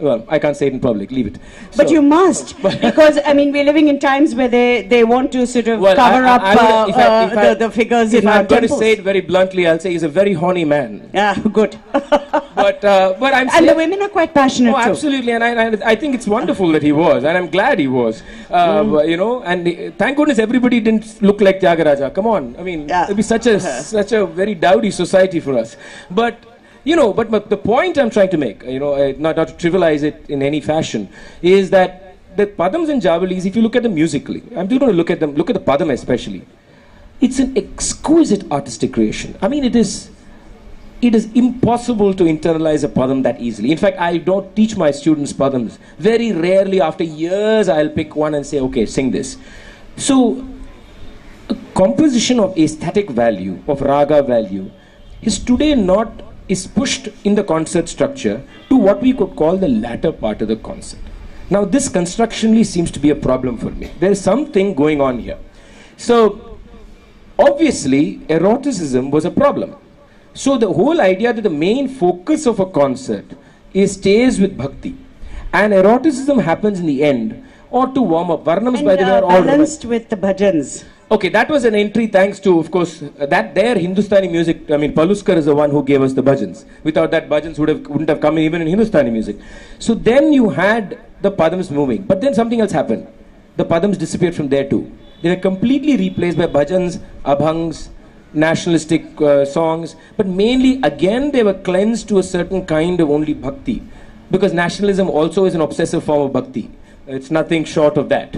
Well, I can't say it in public. Leave it. But you must, because I mean we're living in times where they want to sort of cover up the figures in our temples. If I'm going to say it very bluntly, I'll say he's a very horny man. Yeah, good. But I'm and the women are quite passionate too. Absolutely, and I think it's wonderful that he was, and I'm glad he was. You know, and thank goodness everybody didn't look like Tyagaraja. Come on, I mean, it'd be such a very dowdy society for us. But you know, but the point I'm trying to make, you know, not to trivialize it in any fashion, is that the Padams and Javalis, if you look at them musically, I'm just going to look at them, look at the Padam especially. It's an exquisite artistic creation. I mean, it is impossible to internalize a Padam that easily. In fact, I don't teach my students Padams. Very rarely, after years, I'll pick one and say, okay, sing this. So, a composition of aesthetic value, of raga value, is today is pushed in the concert structure to what we could call the latter part of the concert. Now, this constructionally seems to be a problem for me. There is something going on here. So, obviously, eroticism was a problem. So, the whole idea that the main focus of a concert stays with bhakti, and eroticism happens in the end, or to warm up. Varnams, by the way, are all balanced with the bhajans. Okay, that was an entry thanks to, of course, that there Hindustani music. I mean, Paluskar is the one who gave us the bhajans. Without that, bhajans wouldn't have come in even in Hindustani music. So then you had the Padams moving. But then something else happened. The Padams disappeared from there too. They were completely replaced by bhajans, abhangs, nationalistic songs. But mainly, again, they were cleansed to a certain kind of only bhakti. Because nationalism also is an obsessive form of bhakti. It's nothing short of that.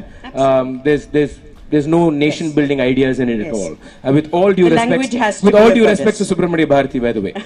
There's no nation-building ideas in it at all. With all due respect to Subramania Bharati, by the way.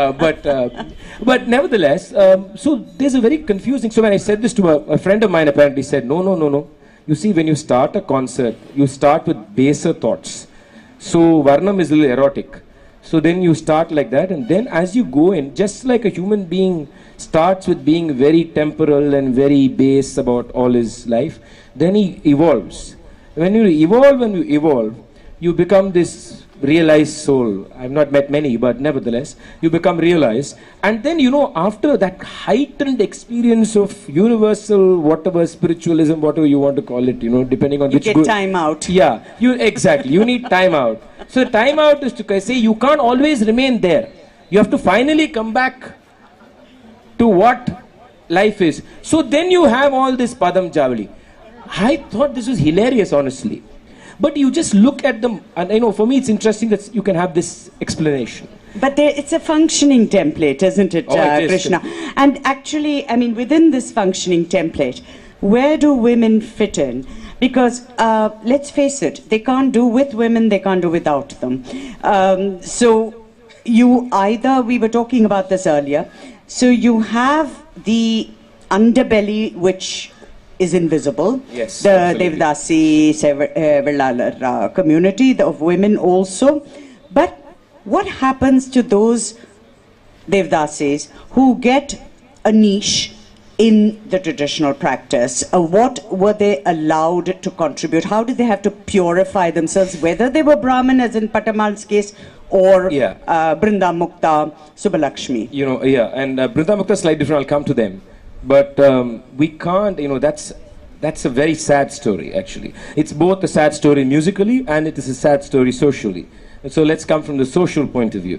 But nevertheless, so there's a very confusing. So when I said this to a friend of mine, apparently said, no. You see, when you start a concert, you start with baser thoughts. So Varnam is a little erotic. So then you start like that, and then as you go in, just like a human being starts with being very temporal and very base about all his life, then he evolves. When you evolve, you become this realized soul. I've not met many, but nevertheless, you become realized. And then, you know, after that heightened experience of universal, whatever, spiritualism, whatever you want to call it, you know, depending on which... You get time out. Yeah, exactly. You need time out. So time out is to say you can't always remain there. You have to finally come back to what life is. So then you have all this Padam Javali. I thought this was hilarious, honestly. But you just look at them, and you know, for me it's interesting that you can have this explanation. But it's a functioning template, isn't it, Krishna? And actually, I mean, within this functioning template, where do women fit in? Because, let's face it, they can't do with women, they can't do without them. So, we were talking about this earlier, so you have the underbelly, which is invisible. Yes, the absolutely. Devdasi Vellalar community of women also. But what happens to those Devdasis who get a niche in the traditional practice? What were they allowed to contribute? How did they have to purify themselves, whether they were Brahmin, as in Patamal's case, or Brinda Mukta, Subbalakshmi? You know, and Brinda Mukta is slightly different. I'll come to them. But we can't, you know, that's a very sad story, actually. It's both a sad story musically and it is a sad story socially. And so let's come from the social point of view.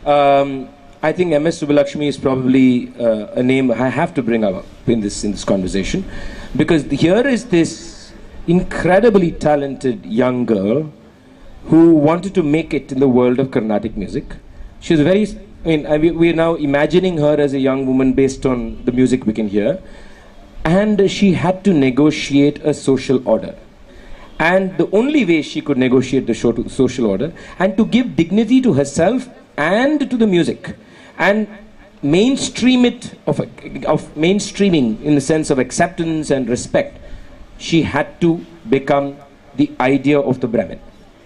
I think M.S. Subbalakshmi is probably a name I have to bring up in this conversation, because here is this incredibly talented young girl who wanted to make it in the world of Carnatic music. She was very... I mean, we're now imagining her as a young woman based on the music we can hear. And she had to negotiate a social order. And the only way she could negotiate the social order, and to give dignity to herself and to the music, and mainstream it, of mainstreaming in the sense of acceptance and respect, she had to become the idea of the Brahmin.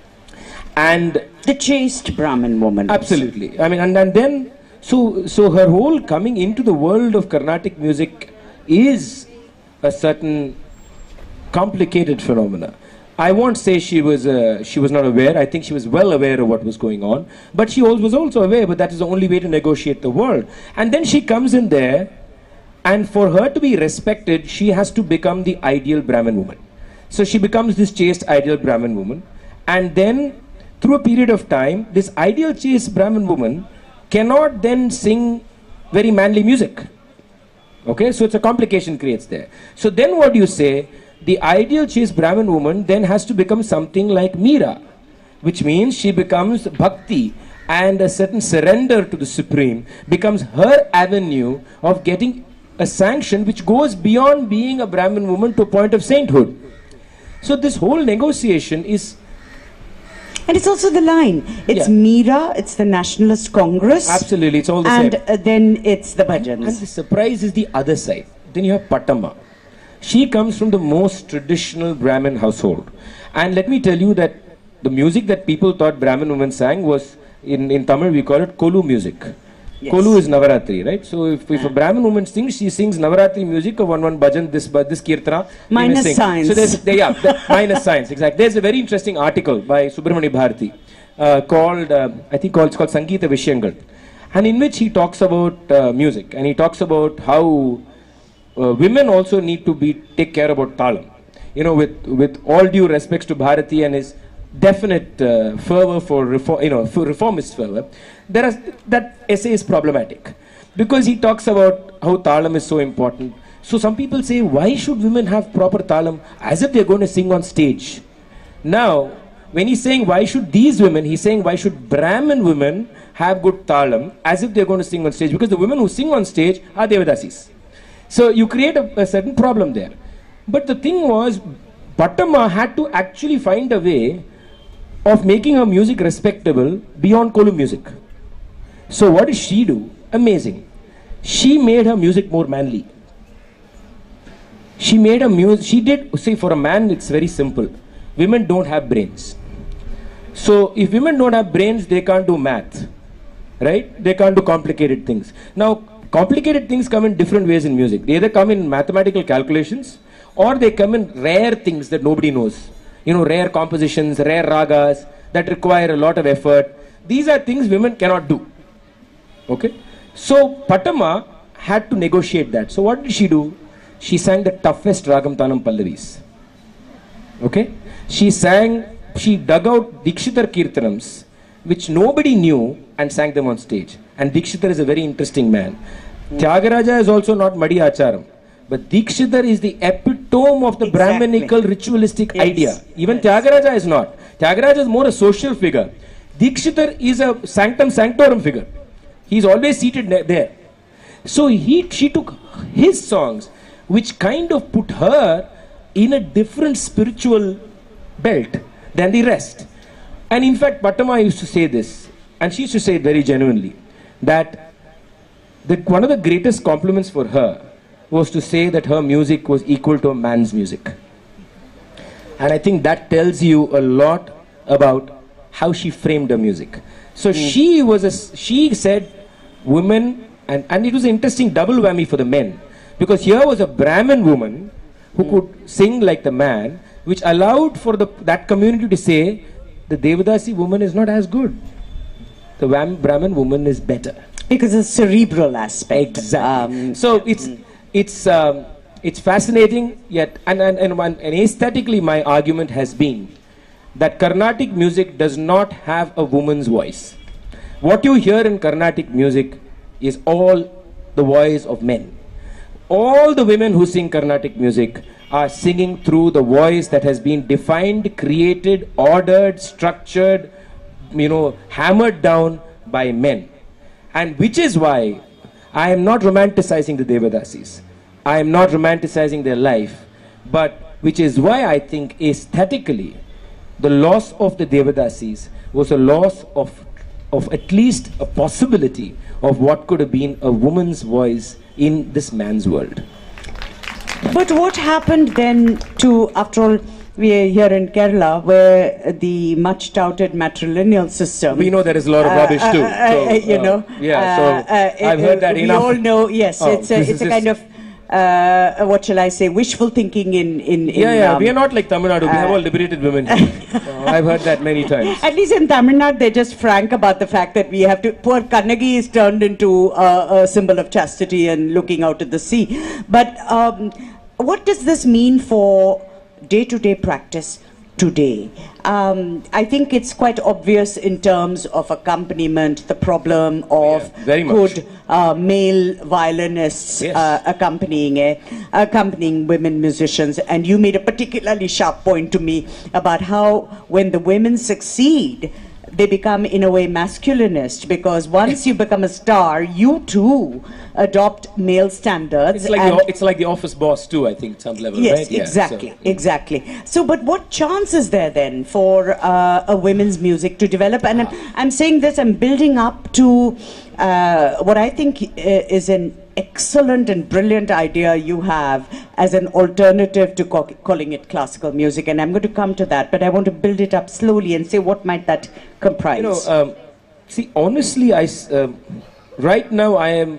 And the chaste Brahmin woman. Absolutely. I mean, and then, so her whole coming into the world of Carnatic music is a certain complicated phenomena. I won't say she was not aware. I think she was well aware of what was going on. But she was also aware, but that is the only way to negotiate the world. And then she comes in there And for her to be respected, she has to become the ideal Brahmin woman. So she becomes this chaste ideal Brahmin woman. And then, through a period of time, this ideal chaste Brahmin woman cannot then sing very manly music. Okay, so it's a complication creates there. So then what do you say? The ideal chaste Brahmin woman then has to become something like Meera, which means she becomes bhakti, and a certain surrender to the Supreme becomes her avenue of getting a sanction which goes beyond being a Brahmin woman to a point of sainthood. So this whole negotiation is... And it's also the line. It's Meera, it's the Nationalist Congress. Absolutely, it's all the same. And then it's the bhajans. And the surprise is the other side. Then you have Patama. She comes from the most traditional Brahmin household. And let me tell you that the music that people thought Brahmin women sang was, in Tamil we call it Kolu music. Yes. Kolu is Navaratri, right? So if a Brahmin woman sings, she sings Navaratri music of one bhajan, this kirtana. Minus science. So there's, minus science, exactly. There's a very interesting article by Subramani Bharati called, I think it's called Sangeeta Vishayangal. And in which he talks about music. And he talks about how women also need to take care about talam. You know, with all due respects to Bharati and his definite fervor for reform, for reformist fervor, that essay is problematic because he talks about how talam is so important. So some people say, why should women have proper talam as if they're going to sing on stage? Now, when he's saying why should these women, he's saying why should Brahmin women have good talam as if they're going to sing on stage, because the women who sing on stage are Devadasis. So you create a certain problem there. But the thing was, Patama had to actually find a way of making her music respectable beyond Kolu music. So what did she do? Amazing. She made her music more manly. She made her music, she did, see, for a man it's very simple. Women don't have brains. So if women don't have brains, they can't do math, right? They can't do complicated things. Now, complicated things come in different ways in music. They either come in mathematical calculations, or they come in rare things that nobody knows. You know, rare compositions, rare ragas that require a lot of effort. These are things women cannot do. Okay? So Patama had to negotiate that. So what did she do? She sang the toughest Ragam Tanam Pallavis. Okay? She dug out Dikshitar Kirtanams, which nobody knew, and sang them on stage. And Dikshitar is a very interesting man. Tyagaraja is also not Madi Acharam. But Dikshitar is the epitome of the Brahminical ritualistic idea. Even Tyagaraja is not. Tyagaraja is more a social figure. Dikshitar is a sanctum sanctorum figure. He's always seated there. So she took his songs, which kind of put her in a different spiritual belt than the rest. And in fact, Patama used to say this, and she used to say it very genuinely, that one of the greatest compliments for her was to say that her music was equal to a man's music. And I think that tells you a lot about how she framed her music. So she said women, and it was an interesting double whammy for the men, because here was a Brahmin woman who could sing like the man, which allowed for that community to say the Devadasi woman is not as good. The Brahmin woman is better. Because of the cerebral aspect. Exactly. So it's fascinating, yet, and aesthetically my argument has been that Carnatic music does not have a woman's voice. What you hear in Carnatic music is all the voice of men. All the women who sing Carnatic music are singing through the voice that has been defined, created, ordered, structured, hammered down by men. And which is why I am not romanticizing the Devadasis. I am not romanticizing their life. But which is why I think aesthetically, the loss of the Devadasis was a loss of at least a possibility of what could have been a woman's voice in this man's world. But what happened then to, after all, we are here in Kerala, where the much touted matrilineal system. We know there is a lot of rubbish too. So, I've heard that enough. We all know, yes, it's a kind of what shall I say, wishful thinking in we are not like Tamil Nadu. We have all liberated women. I've heard that many times. At least in Tamil Nadu, they're just frank about the fact that we have to. Poor Kannagi is turned into a symbol of chastity and looking out at the sea. But what does this mean for day-to-day practice today? I think it's quite obvious in terms of accompaniment, the problem of good male violinists accompanying women musicians. And you made a particularly sharp point to me about how when the women succeed, they become in a way masculinist, because once you become a star, you too adopt male standards. It's like the office boss too, I think, at some level, yes, right? Exactly, so. Exactly. So, but what chance is there then for a women's music to develop? And I'm saying this, I'm building up to what I think is an excellent and brilliant idea you have as an alternative to calling it classical music, and I'm going to come to that, but I want to build it up slowly and say what might that comprise. See, honestly, right now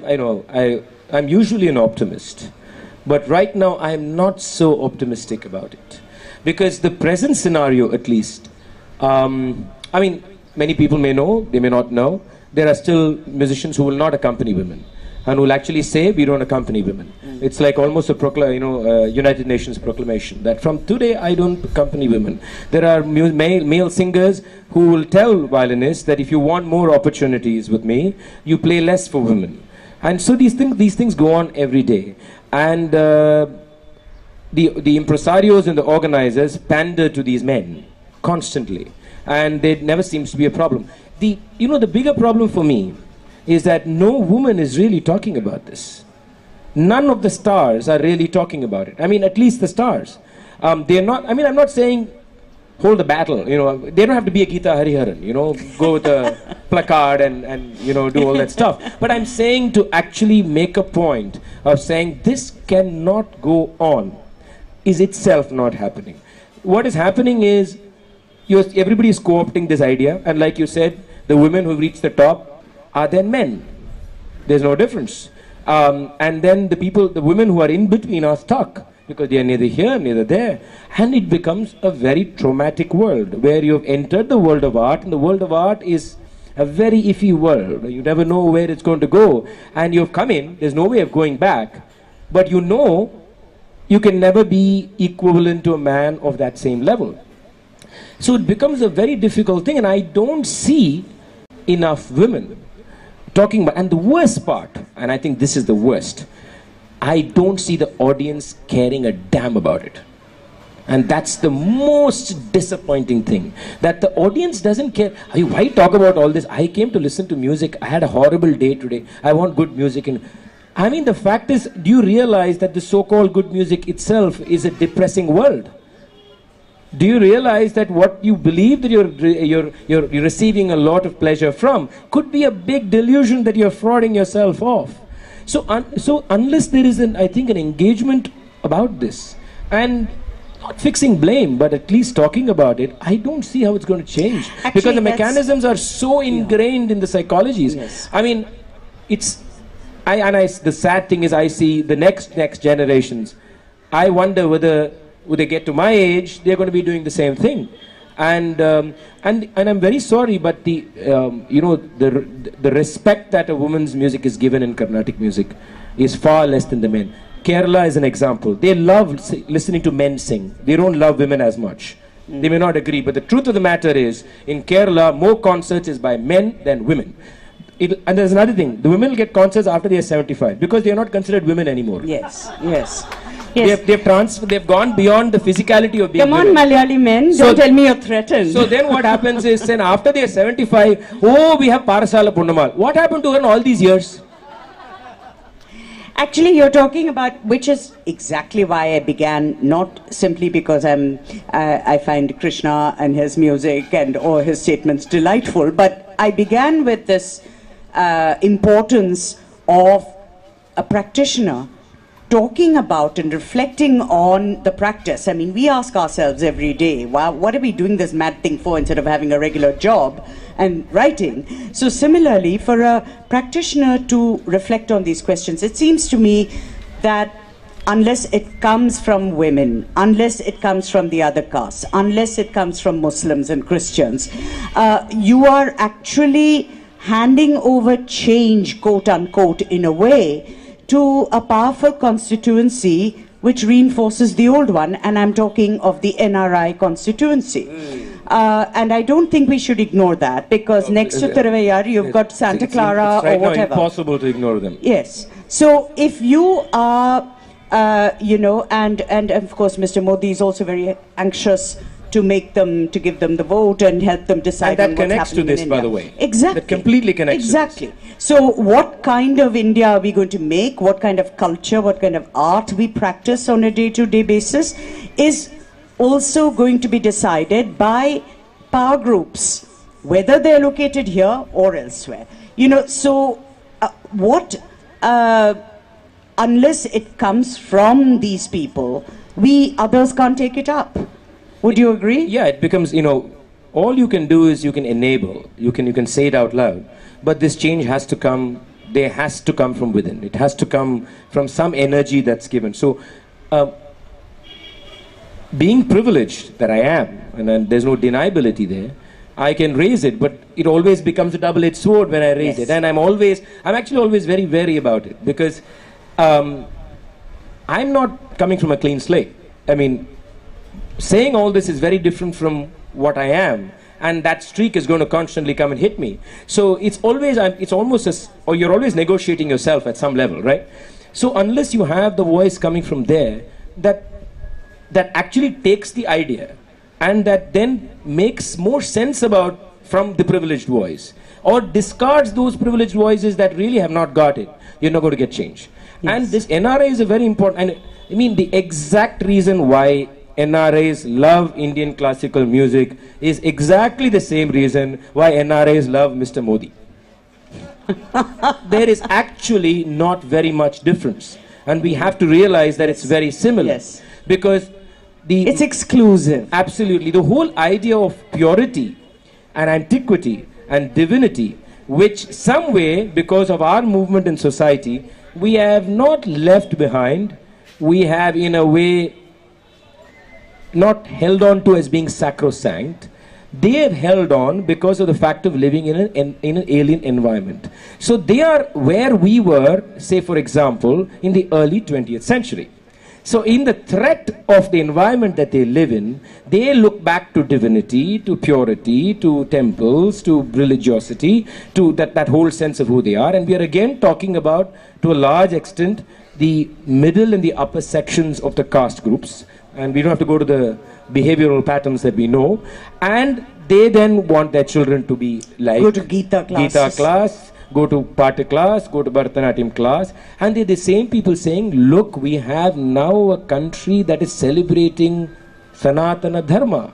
I'm usually an optimist, but right now I am not so optimistic about it, because the present scenario, at least, I mean, many people may know, they may not know, there are still musicians who will not accompany women, and will actually say, we don't accompany women. It's like almost a United Nations proclamation that from today I don't accompany women. There are male singers who will tell violinists that if you want more opportunities with me, you play less for women. And so these things go on every day. And the impresarios and the organizers pander to these men constantly. And there never seems to be a problem. The bigger problem for me is that no woman is really talking about this. None of the stars are really talking about it. I mean, at least the stars. They're not, I mean, I'm not saying hold the battle, they don't have to be a Githa Hariharan, go with a placard and do all that stuff. But I'm saying to actually make a point of saying this cannot go on is itself not happening. What is happening is everybody is co-opting this idea, and like you said, the women who reach the top are then men. There's no difference. And then the women who are in between are stuck because they are neither here, neither there. And it becomes a very traumatic world where you've entered the world of art, and the world of art is a very iffy world. You never know where it's going to go. And you've come in, there's no way of going back, but you can never be equivalent to a man of that same level. So it becomes a very difficult thing, and I don't see enough women talking about, and the worst part, and I think this is the worst, I don't see the audience caring a damn about it. And that's the most disappointing thing, that the audience doesn't care. Why talk about all this? I came to listen to music. I had a horrible day today. I want good music. And I mean, the fact is, do you realize that the so-called good music itself is a depressing world? Do you realize that what you believe that you're receiving a lot of pleasure from could be a big delusion that you're frauding yourself off? So unless there is I think an engagement about this, and not fixing blame, but at least talking about it, I don't see how it's going to change. Actually, because the mechanisms are so ingrained in the psychologies. Yes. I mean, the sad thing is, I see the next generations. I wonder whether when they get to my age, they're going to be doing the same thing. And I'm very sorry, but the respect that a woman's music is given in Carnatic music is far less than the men. Kerala is an example. They love listening to men sing. They don't love women as much. They may not agree, but the truth of the matter is, in Kerala, more concerts is by men than women. And there's another thing. The women will get concerts after they are 75 because they are not considered women anymore. Yes, yes. Yes. They've gone beyond the physicality of being Come on, women. Malayali men, don't tell me you're threatened. So then what happens is, then after they're 75, we have Parasala Punnamal. What happened to her in all these years? Actually, you're talking about, which is exactly why I began, not simply because I find Krishna and his music or his statements delightful, but I began with this importance of a practitioner talking about and reflecting on the practice. I mean, we ask ourselves every day, wow, what are we doing this mad thing for instead of having a regular job and writing? So similarly, for a practitioner to reflect on these questions, it seems to me that unless it comes from women, unless it comes from the other castes, unless it comes from Muslims and Christians, you are actually handing over change, quote unquote, in a way, to a powerful constituency which reinforces the old one, and I'm talking of the NRI constituency. And I don't think we should ignore that, because next to Tiruvayar, you've got Santa Clara right or whatever. Now impossible to ignore them. Yes. So if you are, you know, and of course Mr. Modi is also very anxious to make them, to give them the vote and help them decide on what's happening in India. And that connects to this, by the way. Exactly. That completely connects to this. So what kind of India are we going to make? What kind of culture, what kind of art we practice on a day-to-day basis is also going to be decided by power groups, whether they're located here or elsewhere. You know, so unless it comes from these people, we others can't take it up. Would you agree? Yeah, it becomes, you know, all you can do is you can enable, you can say it out loud, but this change has to come, there has to come from within. It has to come from some energy that's given. So, being privileged that I am, and there's no deniability there, I can raise it, but it always becomes a double-edged sword when I raise it. And I'm actually always very wary about it, because I'm not coming from a clean slate. I mean, saying all this is very different from what I am, and that streak is going to constantly come and hit me. So it's always, it's almost or you're always negotiating yourself at some level, right? So unless you have the voice coming from there, that actually takes the idea, and that then makes more sense from the privileged voice, or discards those privileged voices that really have not got it, you're not going to get change. Yes. And this NRA is a very important, and I mean the exact reason why NRAs love Indian classical music is exactly the same reason why NRAs love Mr. Modi. There is actually not very much difference, and we have to realize that it's very similar. Yes. Because it's exclusive. Absolutely. The whole idea of purity and antiquity and divinity, which some way, because of our movement in society, we have not left behind, we have in a way not held on to as being sacrosanct. They have held on because of the fact of living in an alien environment. So they are where we were, say for example, in the early 20th century. So in the threat of the environment that they live in, they look back to divinity, to purity, to temples, to religiosity, to that whole sense of who they are. And we are again talking about, to a large extent, the middle and the upper sections of the caste groups. And we don't have to go to the behavioral patterns that we know. And they then want their children to be like... Go to Githa class, go to Pata class, go to Bharatanatyam class. And they're the same people saying, look, we have now a country that is celebrating Sanatana Dharma.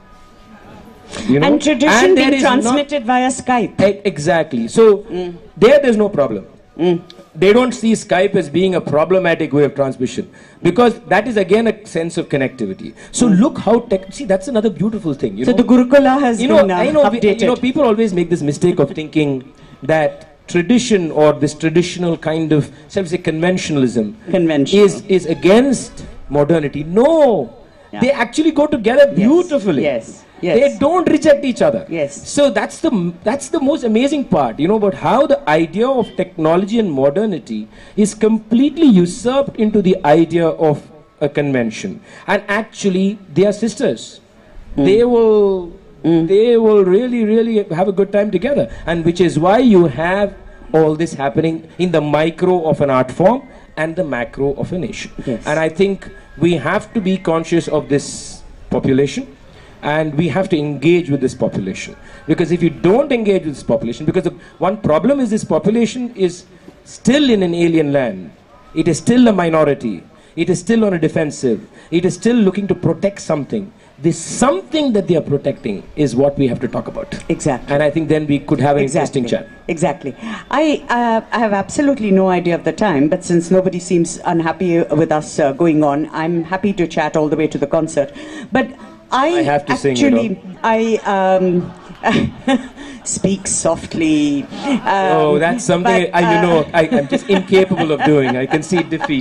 You know? And tradition being transmitted via Skype. Exactly. So, there's no problem. They don't see Skype as being a problematic way of transmission, because that is again a sense of connectivity. So look how see, that's another beautiful thing. So the Gurukula has been updated. People always make this mistake of thinking that tradition, or this traditional kind of, shall we say, conventionalism is against modernity. No, they actually go together beautifully. Yes. They don't reject each other. Yes. So that's the most amazing part, you know, about how the idea of technology and modernity is completely usurped into the idea of a convention. And actually, they are sisters. They will really, really have a good time together. And which is why you have all this happening in the micro of an art form and the macro of a nation. Yes. And I think we have to be conscious of this population. And we have to engage with this population. Because if you don't engage with this population, because one problem is this population is still in an alien land. It is still a minority. It is still on a defensive. It is still looking to protect something. This something that they are protecting is what we have to talk about. Exactly. And I think then we could have an interesting chat. Exactly. I have absolutely no idea of the time, but since nobody seems unhappy with us going on, I'm happy to chat all the way to the concert. But I have to sing, you know. Speak softly. Oh, that's something I'm just incapable of doing. I concede defeat.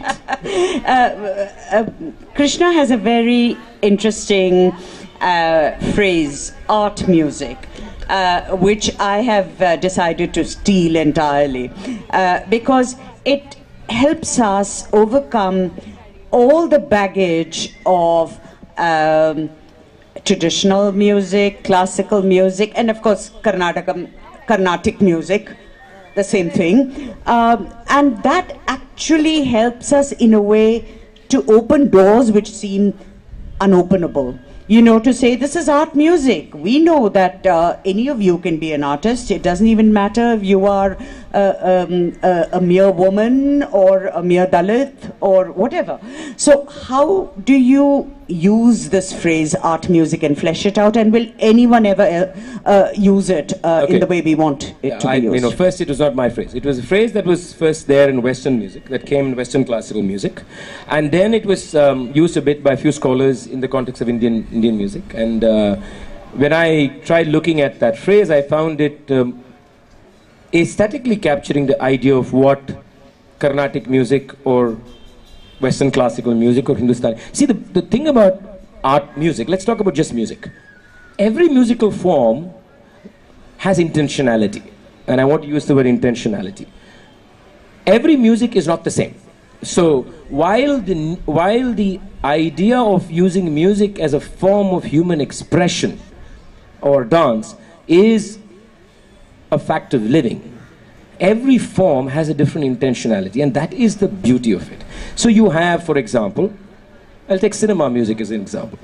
Krishna has a very interesting phrase, art music, which I have decided to steal entirely, because it helps us overcome all the baggage of traditional music, classical music, and of course Carnatic music, the same thing. And that actually helps us in a way to open doors which seem unopenable. You know, to say this is art music. We know that any of you can be an artist. It doesn't even matter if you are a mere woman or a mere Dalit or whatever. So how do you use this phrase, art music, and flesh it out? And will anyone ever use it in the way we want it to be used? You know, first, it was not my phrase. It was a phrase that was first there in Western music, that came in Western classical music. And then it was used a bit by a few scholars in the context of Indian music. And when I tried looking at that phrase, I found it aesthetically capturing the idea of what Carnatic music or Western classical music or Hindustani. See, the thing about art music, let's talk about just music. Every musical form has intentionality. And I want to use the word intentionality. Every music is not the same. So while the idea of using music as a form of human expression or dance is a fact of living, every form has a different intentionality, and that is the beauty of it. So you have, for example, I'll take cinema music as an example.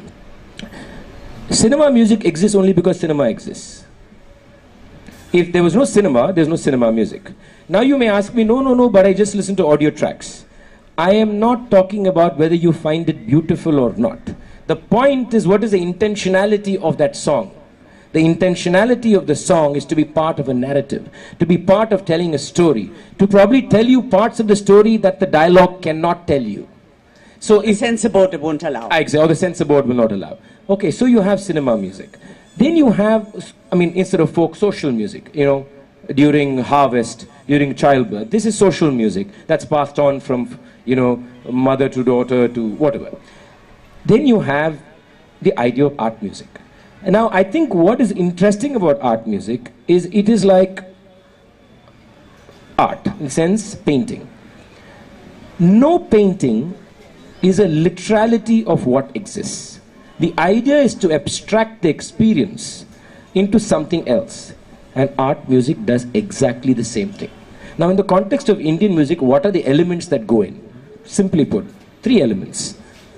Cinema music exists only because cinema exists. If there was no cinema, there's no cinema music. Now you may ask me, no, but I just listen to audio tracks. I am not talking about whether you find it beautiful or not. The point is, what is the intentionality of that song? The intentionality of the song is to be part of a narrative, to be part of telling a story, to probably tell you parts of the story that the dialogue cannot tell you. So the censor board won't allow. Exactly, or the censor board will not allow. Okay, so you have cinema music. Then you have, instead of folk, social music, you know, during harvest, during childbirth. This is social music that's passed on from, you know, mother to daughter to whatever. Then you have the idea of art music. And now I think what is interesting about art music is it is like art, in the sense painting. No painting is a literality of what exists. The idea is to abstract the experience into something else. And art music does exactly the same thing. Now in the context of Indian music, what are the elements that go in? Simply put, 3 elements.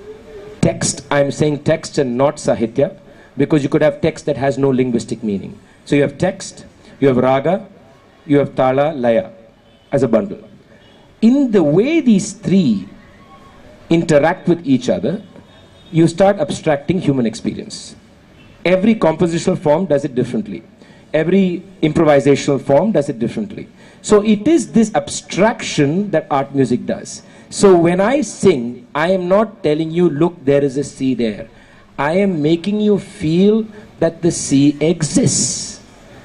Text, I'm saying text and not sahitya, because you could have text that has no linguistic meaning. So you have text, you have raga, you have tala, laya as a bundle. In the way these 3 interact with each other, you start abstracting human experience. Every compositional form does it differently. Every improvisational form does it differently. So it is this abstraction that art music does. So when I sing, I am not telling you, look, there is a sea there. I am making you feel that the sea exists.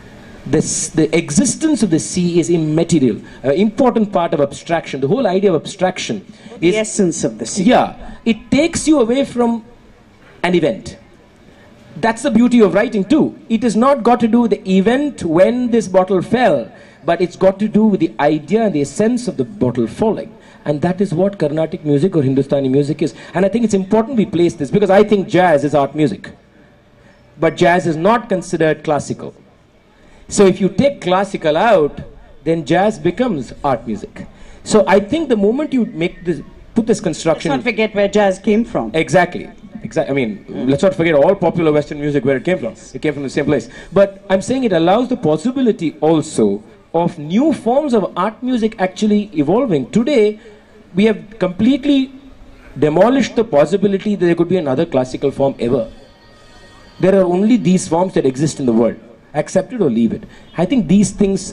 The existence of the sea is immaterial. An important part of abstraction. The whole idea of abstraction is the essence of the sea. Yeah, it takes you away from an event. That's the beauty of writing too. It has not got to do with the event when this bottle fell, but it's got to do with the idea and the essence of the bottle falling. And that is what Carnatic music or Hindustani music is. And I think it's important we place this, because I think jazz is art music. But jazz is not considered classical. So if you take classical out, then jazz becomes art music. So I think the moment you put this construction... Let's not forget where jazz came from. Exactly. Let's not forget all popular Western music, where it came from. It came from the same place. But I'm saying it allows the possibility also of new forms of art music actually evolving. Today, we have completely demolished the possibility that there could be another classical form ever. There are only these forms that exist in the world. Accept it or leave it. I think these things,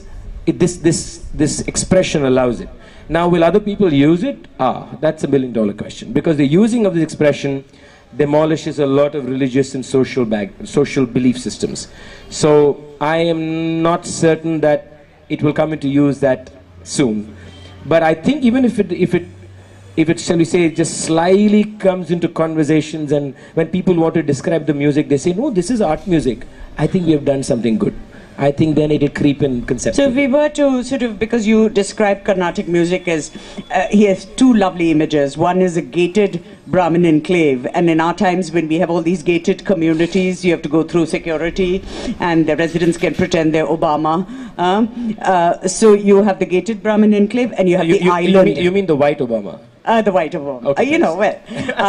this expression allows it. Now, will other people use it? That's $1 million question. Because the using of this expression demolishes a lot of religious and social belief systems. So I am not certain that it will come into use that soon. But I think even if it, shall we say, just slyly comes into conversations, and when people want to describe the music, they say, no, this is art music, I think we have done something good. I think then it'll creep in conceptually. So if we were to sort of, because you describe Carnatic music as, he has two lovely images. One is a gated Brahmin enclave, and in our times when we have all these gated communities, you have to go through security, and the residents can pretend they're Obama. So you have the gated Brahmin enclave, and you have the island. You mean the white Obama? The white Obama. Okay, you know, well,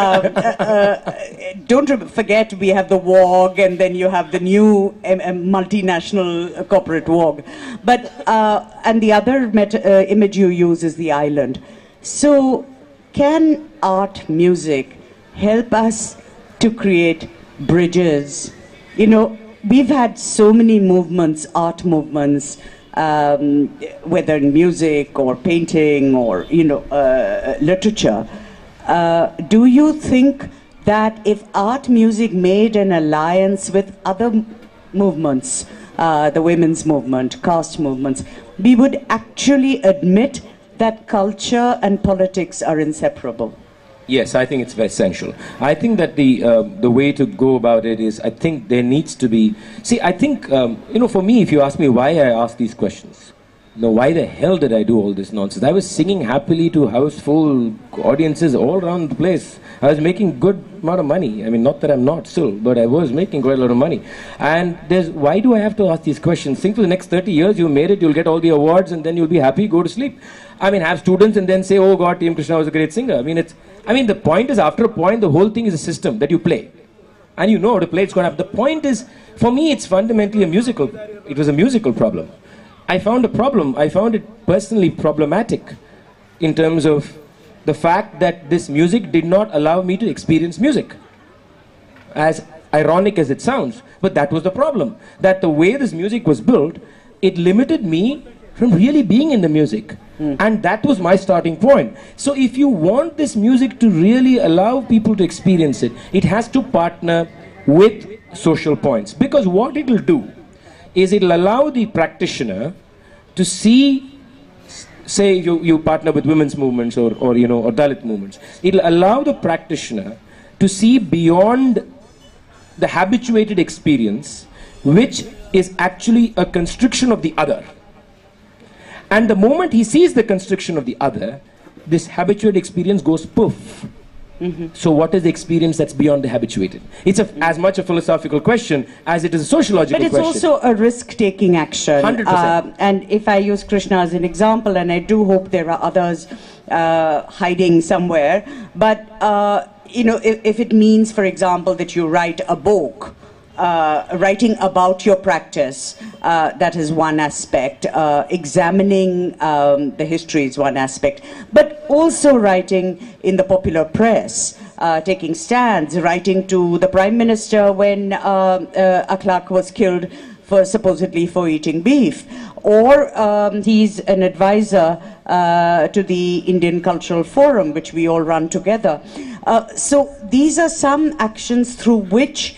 don't forget we have the WOG, and then you have the new multinational corporate WOG. But, and the other image you use is the island. So, can art music help us to create bridges? You know, we've had so many movements, art movements, whether in music or painting or, you know, literature. Do you think that if art music made an alliance with other movements, the women's movement, caste movements, we would actually admit that culture and politics are inseparable? Yes, I think it's very essential. I think that the way to go about it is, I think there needs to be... See, I think, you know, for me, if you ask me why I ask these questions, you know, why the hell did I do all this nonsense? I was singing happily to house-full audiences all around the place. I was making good amount of money. I mean, not that I'm not still, but I was making quite a lot of money. And why do I have to ask these questions? Think for the next 30 years, you made it, you'll get all the awards, and then you'll be happy, go to sleep. I mean, have students and then say, oh God, T.M. Krishna was a great singer. I mean, the point is, after a point, the whole thing is a system that you play. And you know how to play, it's going to happen. The point is, for me, it's fundamentally it was a musical problem. I found it personally problematic in terms of the fact that this music did not allow me to experience music. As ironic as it sounds, but that was the problem. That the way this music was built, it limited me from really being in the music. And that was my starting point. So if you want this music to really allow people to experience it, it has to partner with social points. Because what it will do is it will allow the practitioner to see, say you partner with women's movements or Dalit movements. It will allow the practitioner to see beyond the habituated experience, which is actually a constriction of the other. And the moment he sees the constriction of the other, this habituated experience goes poof. So what is the experience that's beyond the habituated? It's as much a philosophical question as it is a sociological question. But it's also a risk-taking action. 100%. And if I use Krishna as an example, and I do hope there are others hiding somewhere, but you know, if it means, for example, that you write a book, writing about your practice, that is one aspect. Examining the history is one aspect. But also writing in the popular press, taking stands, writing to the Prime Minister when a clerk was killed supposedly for eating beef. Or he's an advisor to the Indian Cultural Forum, which we all run together. So these are some actions through which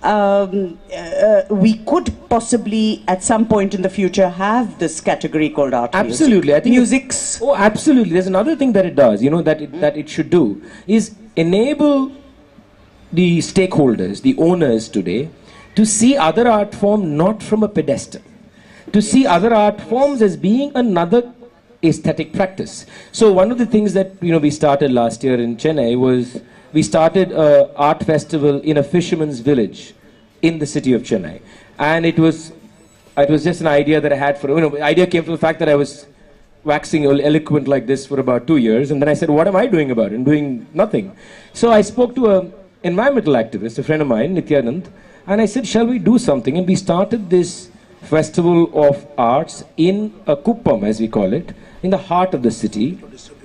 we could possibly, at some point in the future, have this category called art music. Absolutely. I think Musics. Oh, absolutely. There's another thing that it does, you know, that it should do, is enable the stakeholders, the owners today, to see other art form not from a pedestal, to see other art forms as being another aesthetic practice. So one of the things that, you know, we started last year in Chennai was, we started an art festival in a fisherman's village in the city of Chennai. And it was just an idea that I had the idea came from the fact that I was waxing eloquent like this for about 2 years. And then I said, what am I doing about it? I'm doing nothing. So I spoke to an environmental activist, a friend of mine, Nityanand, and I said, shall we do something? And we started this festival of arts in a kuppam, as we call it, in the heart of the city.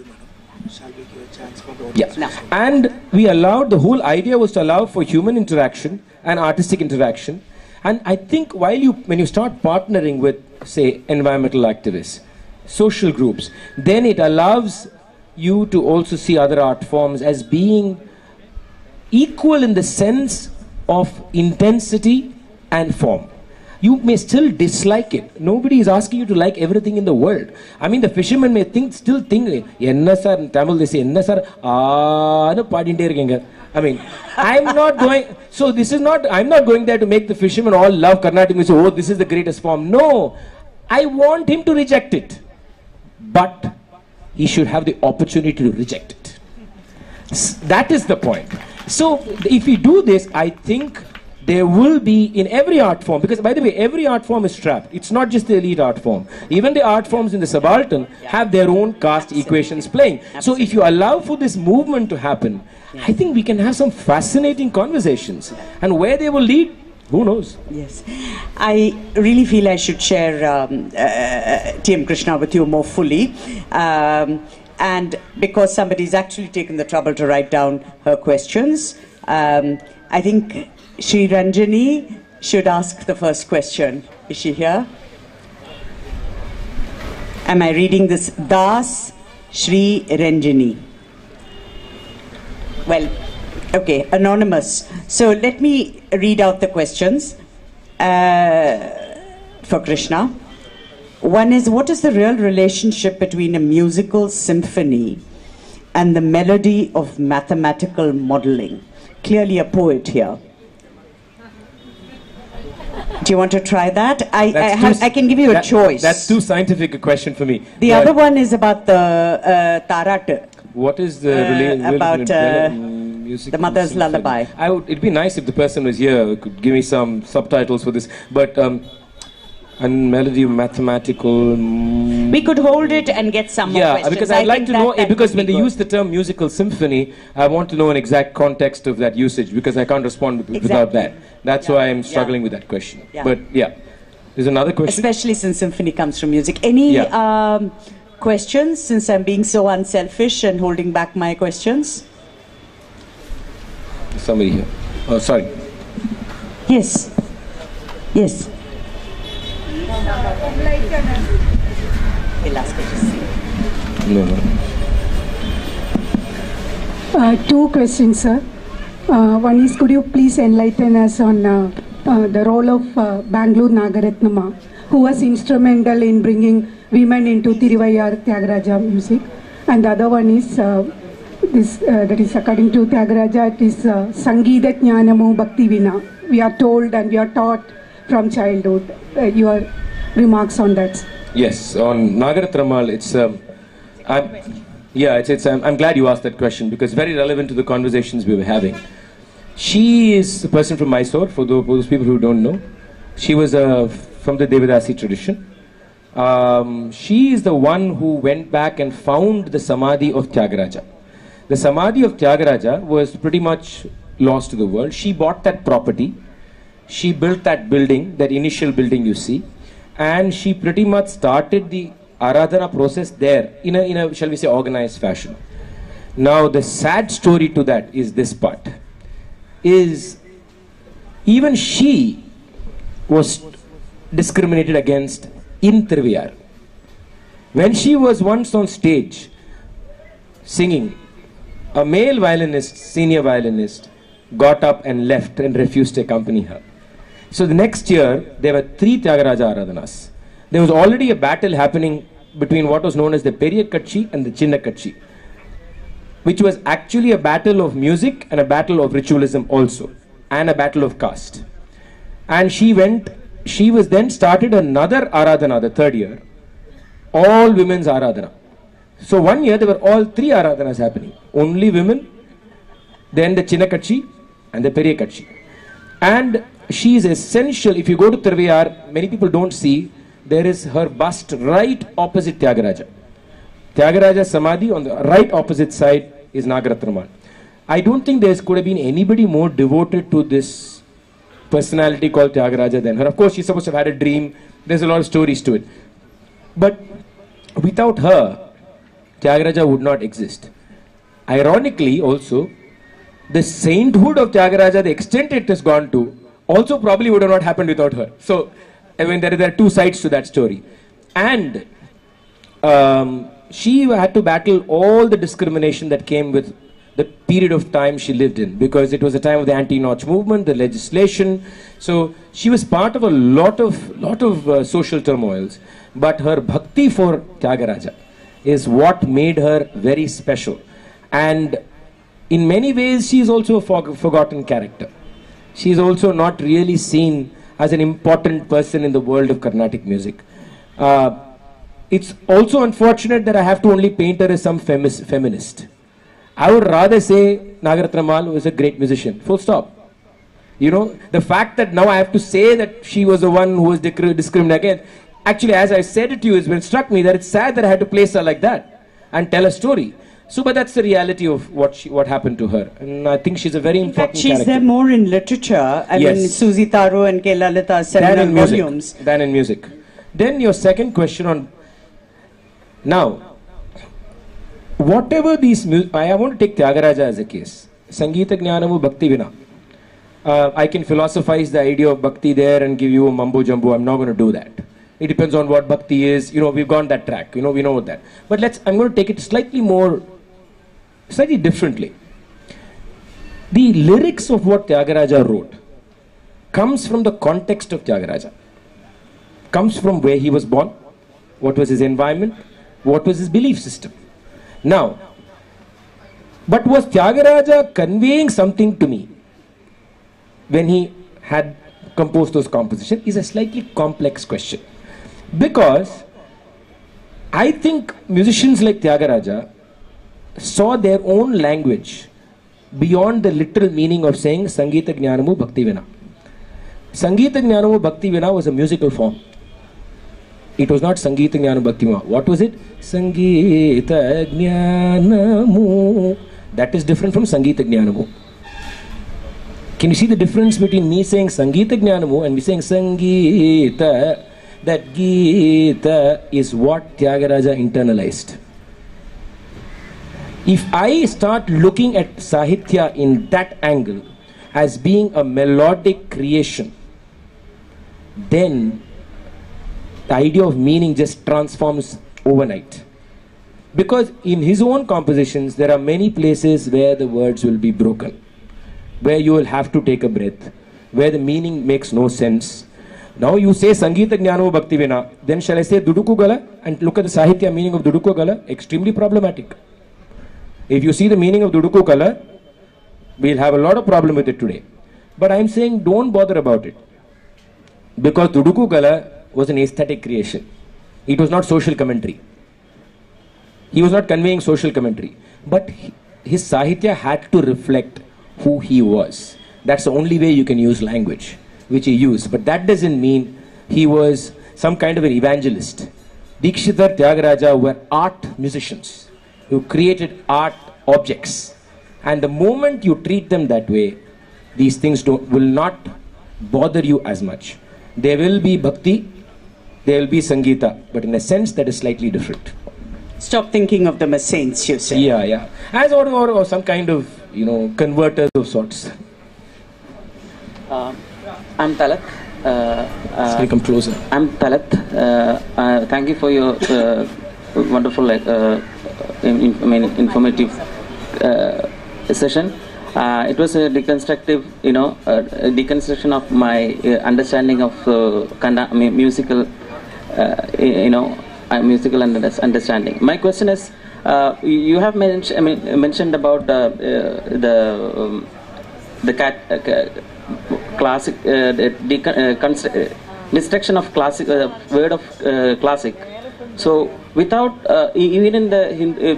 Yeah. No. And we allowed, the whole idea was to allow for human interaction and artistic interaction. And I think when you start partnering with, say, environmental activists, social groups, then it allows you to also see other art forms as being equal in the sense of intensity and form. You may still dislike it. Nobody is asking you to like everything in the world. I mean, the fishermen may still think, "Enna sir," in Tamil they say, "Enna sir, no paadinte irukeenga." I mean, I'm not going, so this is not, I'm not going there to make the fishermen all love Carnatic music. Oh, this is the greatest form. No, I want him to reject it. But he should have the opportunity to reject it. That is the point. So if we do this, I think there will be in every art form, because by the way, every art form is trapped. It's not just the elite art form. Even the art forms in the subaltern have their own caste equations playing. So if you allow for this movement to happen, I think we can have some fascinating conversations. And where they will lead, who knows? Yes. I really feel I should share TM Krishna with you more fully. And because somebody's actually taken the trouble to write down her questions, I think Sri Ranjani should ask the first question. Is she here? Am I reading this? Das Sri Ranjani. Well, okay, anonymous. So let me read out the questions for Krishna. One is, what is the real relationship between a musical symphony and the melody of mathematical modeling? Clearly a poet here. Do you want to try that? I can give you a choice. That's too scientific a question for me. The other one is about the Tarat. What is the about the mother's lullaby? It'd be nice if the person was here, could give me some subtitles for this. But and melody of mathematical. We could hold it and get some more questions. Yeah, because I'd like to know, because when they use the term musical symphony, I want to know an exact context of that usage, because I can't respond without that. That's why I'm struggling with that question. But yeah, there's another question. Especially since symphony comes from music. Any questions, since I'm being so unselfish and holding back my questions? Somebody here. Oh, sorry. Yes. Yes. No. Two questions, sir. One is, could you please enlighten us on the role of Bangalore Nagaratnama, who was instrumental in bringing women into Tiruvayar Tyagaraja music? And the other one is, that is according to Tyagaraja, it is Sangeeta Jnanamu Bhakti Vina. We are told and we are taught from childhood. Your remarks on that? Yes, on Nagaratnamal, I'm glad you asked that question, because very relevant to the conversations we were having. She is a person from Mysore, for those people who don't know. She was from the Devidasi tradition. She is the one who went back and found the Samadhi of Tyagaraja. The Samadhi of Tyagaraja was pretty much lost to the world. She bought that property. She built that building, that initial building you see, and she pretty much started the Aradhana process there in a, shall we say, organized fashion. Now the sad story to that is this part, is even she was discriminated against in Tiruvayar. When she was once on stage singing, a male violinist, senior violinist, got up and left and refused to accompany her. So the next year, there were 3 Tyagaraja Aradhanas. There was already a battle happening between what was known as the Periya Katchi and the Chinna Katchi, which was actually a battle of music and a battle of ritualism also, and a battle of caste. And she was then started another Aradhana, the 3rd year, all women's Aradhana. So one year there were all 3 Aradhanas happening, only women, then the Chinna Katchi and the Periya Katchi. And she is essential. If you go to Tiruvayar, many people don't see, there is her bust right opposite Tyagaraja. Tyagaraja Samadhi on the right opposite side is Nagaratnamal. I don't think there could have been anybody more devoted to this personality called Tyagaraja than her. Of course, she's supposed to have had a dream. There's a lot of stories to it. But without her, Tyagaraja would not exist. Ironically also, the sainthood of Tyagaraja, the extent it has gone to, also probably would have not happened without her. So, I mean, there are 2 sides to that story. And she had to battle all the discrimination that came with the period of time she lived in, because it was a time of the anti-Nach movement, the legislation. So she was part of a lot of social turmoils. But her bhakti for Tyagaraja is what made her very special. And in many ways, she is also a forgotten character. She is also not really seen as an important person in the world of Carnatic music. It's also unfortunate that I have to only paint her as some feminist. I would rather say Nagaratna was a great musician. Full stop. You know, the fact that now I have to say that she was the one who was discriminated against. Actually, as I said it to you, it's been struck me that it's sad that I had to place her like that and tell a story. So, but that's the reality of what happened to her. And I think she's a very important character. In fact, she's there more in literature. I mean, Susie Taro and K. Lalita's seminal volumes. Than in music. Then your second question on... Now, whatever these... I want to take Tyagaraja as a case. Sangeeta Jnanamu Bhakti Vina. I can philosophize the idea of Bhakti there and give you a mumbo jumbo. I'm not going to do that. It depends on what Bhakti is. You know, we've gone that track. You know, we know that. But I'm going to take it slightly differently. The lyrics of what Tyagaraja wrote comes from the context of Tyagaraja. Comes from where he was born, what was his environment, what was his belief system. Now, but was Tyagaraja conveying something to me when he had composed those compositions is a slightly complex question. Because I think musicians like Tyagaraja saw their own language beyond the literal meaning of saying Sangeeta Jnanamu Bhakti Vina. Sangeeta Jnanamu Bhakti Vina was a musical form. It was not Sangeeta Jnanamu Bhakti Vina. What was it? Sangeeta Jnanamu. That is different from Sangeeta Jnanamu. Can you see the difference between me saying Sangeeta Jnanamu and me saying Sangeeta? That Gita is what Tyagaraja internalized. If I start looking at Sahitya in that angle as being a melodic creation, then the idea of meaning just transforms overnight. Because in his own compositions, there are many places where the words will be broken, where you will have to take a breath, where the meaning makes no sense. Now you say Sangeeta Jnanamu Bhakti Vina, then shall I say Duduku Gala and look at the Sahitya meaning of Duduku Gala? Extremely problematic. If you see the meaning of Duduku Gala, we'll have a lot of problem with it today. But I'm saying don't bother about it. Because Duduku Gala was an aesthetic creation. It was not social commentary. He was not conveying social commentary. But his Sahitya had to reflect who he was. That's the only way you can use language, which he used. But that doesn't mean he was some kind of an evangelist. Dikshidhar, Tyagaraja were art musicians who created art objects. And the moment you treat them that way, these things will not bother you as much. There will be bhakti, there will be Sangeeta, but in a sense that is slightly different. Stop thinking of them as saints, you say. Yeah, yeah. As or some kind of, converters of sorts. I'm Talat. Come closer. I'm Talat. Thank you for your wonderful, informative session. It was a deconstructive, deconstruction of my understanding of musical, musical understanding. My question is, you have mentioned about the classic destruction of classic word of classic. So without even in the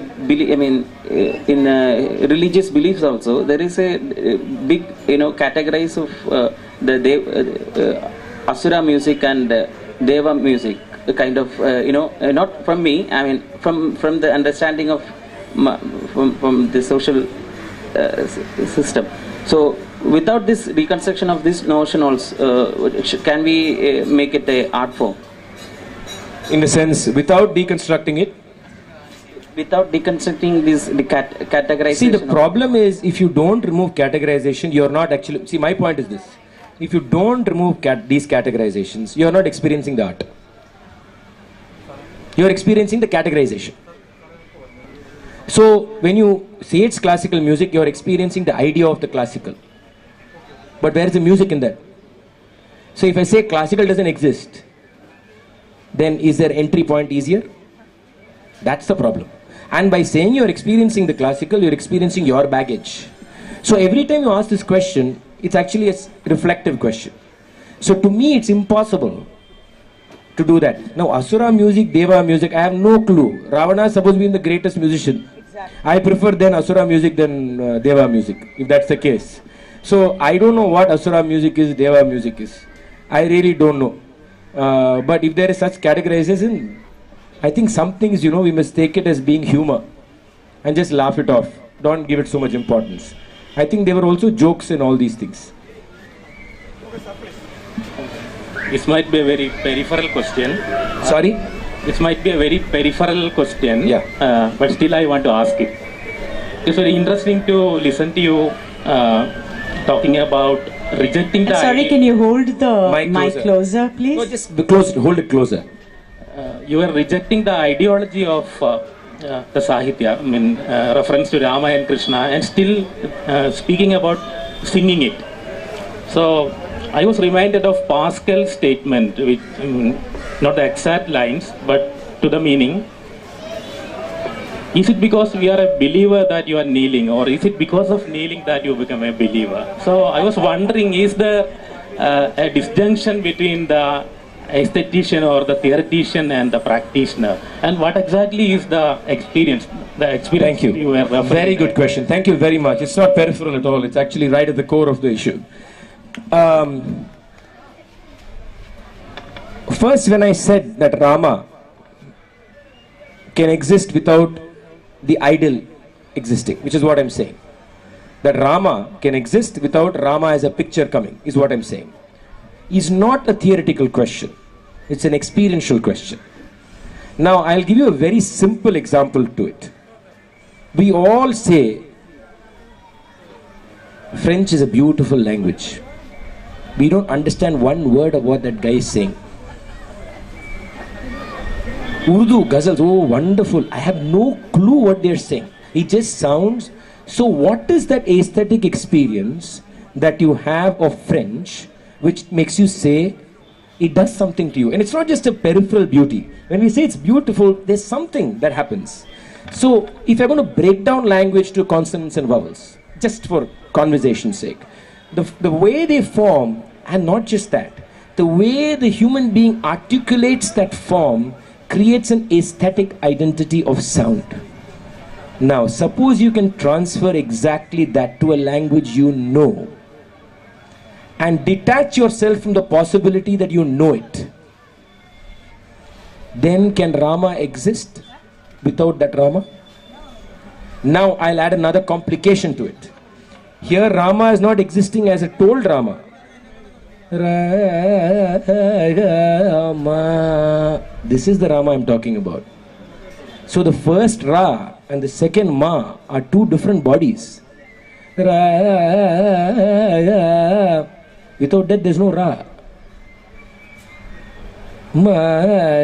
in religious beliefs also, there is a big categorize of the Asura music and Deva music, kind of not from me, from the understanding of from the social system. So without this reconstruction of this notion also, can we make it a art form? In the sense, without deconstructing it? Without deconstructing this categorization. See, the problem is, if you don't remove categorization, you're not actually... See, my point is this. If you don't remove these categorizations, you're not experiencing the art. You're experiencing the categorization. So when you say it's classical music, you're experiencing the idea of the classical. But where is the music in that? So if I say classical doesn't exist, then is their entry point easier? That's the problem. And by saying you're experiencing the classical, you're experiencing your baggage. So every time you ask this question, it's actually a reflective question. So to me, it's impossible to do that. Now, Asura music, Deva music, I have no clue. Ravana is supposed to be the greatest musician. Exactly. I prefer then Asura music than Deva music, if that's the case. So I don't know what Asura music is, Deva music is. I really don't know. But if there is such categorization, I think some things, we must take it as being humor and just laugh it off. Don't give it so much importance. I think there were also jokes in all these things. This might be a very peripheral question. Sorry? This might be a very peripheral question. Yeah. But still I want to ask it. It's very interesting to listen to you talking about rejecting the Sorry, can you hold the mic closer, please? No, just hold it closer. You are rejecting the ideology of the Sahitya, reference to Rama and Krishna, and still speaking about singing it. So I was reminded of Pascal's statement, which not the exact lines, but to the meaning. Is it because we are a believer that you are kneeling, or is it because of kneeling that you become a believer? So I was wondering, is there a disjunction between the aesthetician or the theoretician and the practitioner, and what exactly is the experience? Thank you. Very good question. Thank you very much. It's not peripheral at all. It's actually right at the core of the issue. First, when I said that Rama can exist without the idol existing, which is what I'm saying, that Rama can exist without Rama as a picture coming, is what I'm saying, is not a theoretical question. It's an experiential question. Now, I'll give you a very simple example to it. We all say French is a beautiful language. We don't understand one word of what that guy is saying. Urdu, ghazals, oh wonderful. I have no clue what they're saying. It just sounds. So what is that aesthetic experience that you have of French which makes you say it does something to you? And it's not just a peripheral beauty. When we say it's beautiful, there's something that happens. So if you're going to break down language to consonants and vowels, just for conversation's sake, the way they form, and not just that, the way the human being articulates that form creates an aesthetic identity of sound. Now, suppose you can transfer exactly that to a language you know and detach yourself from the possibility that you know it. Then can Rama exist without that Rama? Now, I'll add another complication to it. Here, Rama is not existing as a told Rama. Rama. This is the Rama I'm talking about. So the first Ra and the second Ma are two different bodies. Ra. Without that, there's no Ra. Ma.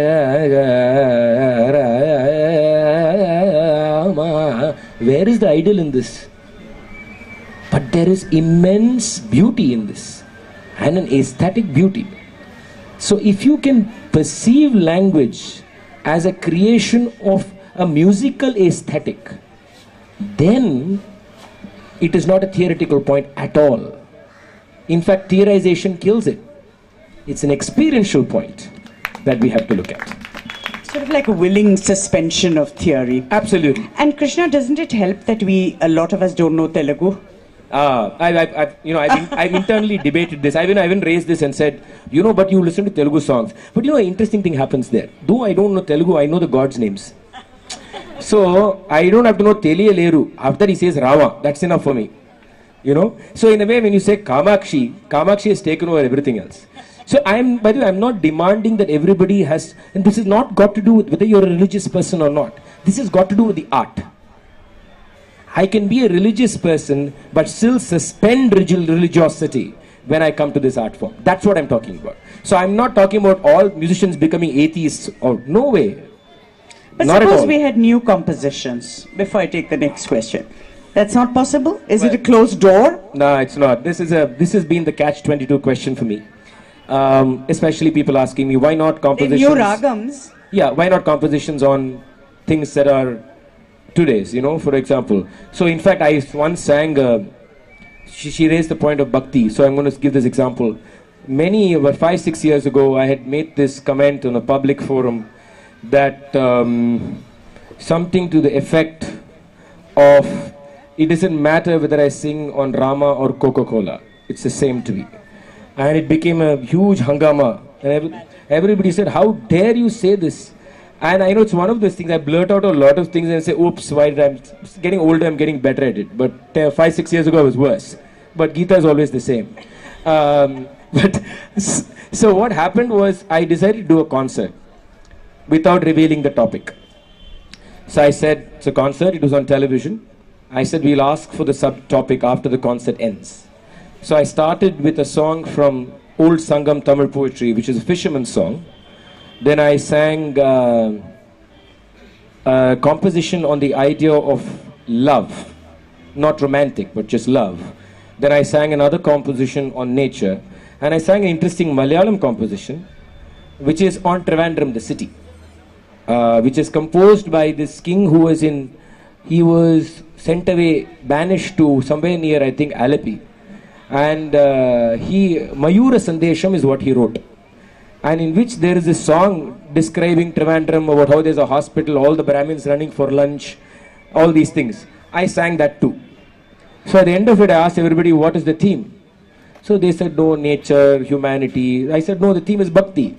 Where is the idol in this? But there is immense beauty in this, and an aesthetic beauty. So if you can perceive language as a creation of a musical aesthetic, then it is not a theoretical point at all. In fact, theorization kills it. It's an experiential point that we have to look at. Sort of like a willing suspension of theory. Absolutely. And Krishna, doesn't it help that a lot of us don't know Telugu? I've internally debated this. I even raised this and said, but you listen to Telugu songs. But an interesting thing happens there. Though I don't know Telugu, I know the gods' names. So I don't have to know Teliya Leru. After he says Rama, that's enough for me. So in a way, when you say Kamakshi has taken over everything else. So by the way, I'm not demanding that everybody has, and this has not got to do with whether you're a religious person or not. This has got to do with the art. I can be a religious person, but still suspend religiosity when I come to this art form. That's what I'm talking about. So I'm not talking about all musicians becoming atheists, or no way. But Not at suppose all. we had new compositions, before I take the next question. That's not possible? Is it a closed door? No, it's not. This has been the catch-22 question for me. Especially people asking me, why not compositions? New ragams. Yeah, why not compositions on things that are today's, for example. So in fact, I once sang, she raised the point of bhakti, so I'm going to give this example. About 5-6 years ago, I had made this comment on a public forum that something to the effect of, it doesn't matter whether I sing on Rama or Coca-Cola, it's the same to me. And it became a huge hangama, and everybody said, how dare you say this? And I know it's one of those things, I blurt out a lot of things and say, oops, why did I'm getting older, I'm getting better at it. But 5-6 years ago I was worse. But Githa is always the same. So what happened was, I decided to do a concert without revealing the topic. So I said, it's a concert, it was on television. I said, we'll ask for the subtopic after the concert ends. So I started with a song from old Sangam Tamil poetry, which is a fisherman's song. Then I sang a composition on the idea of love, not romantic, but just love. Then I sang another composition on nature, and I sang an interesting Malayalam composition, which is on Trivandrum, the city, which is composed by this king who was he was sent away, banished to somewhere near, I think, Alleppey. And Mayura Sandesham is what he wrote. And in which there is a song describing Trivandrum, about how there's a hospital, all the Brahmins running for lunch, all these things. I sang that too. So at the end of it, I asked everybody, what is the theme? So they said, no, nature, humanity. I said, no, the theme is bhakti.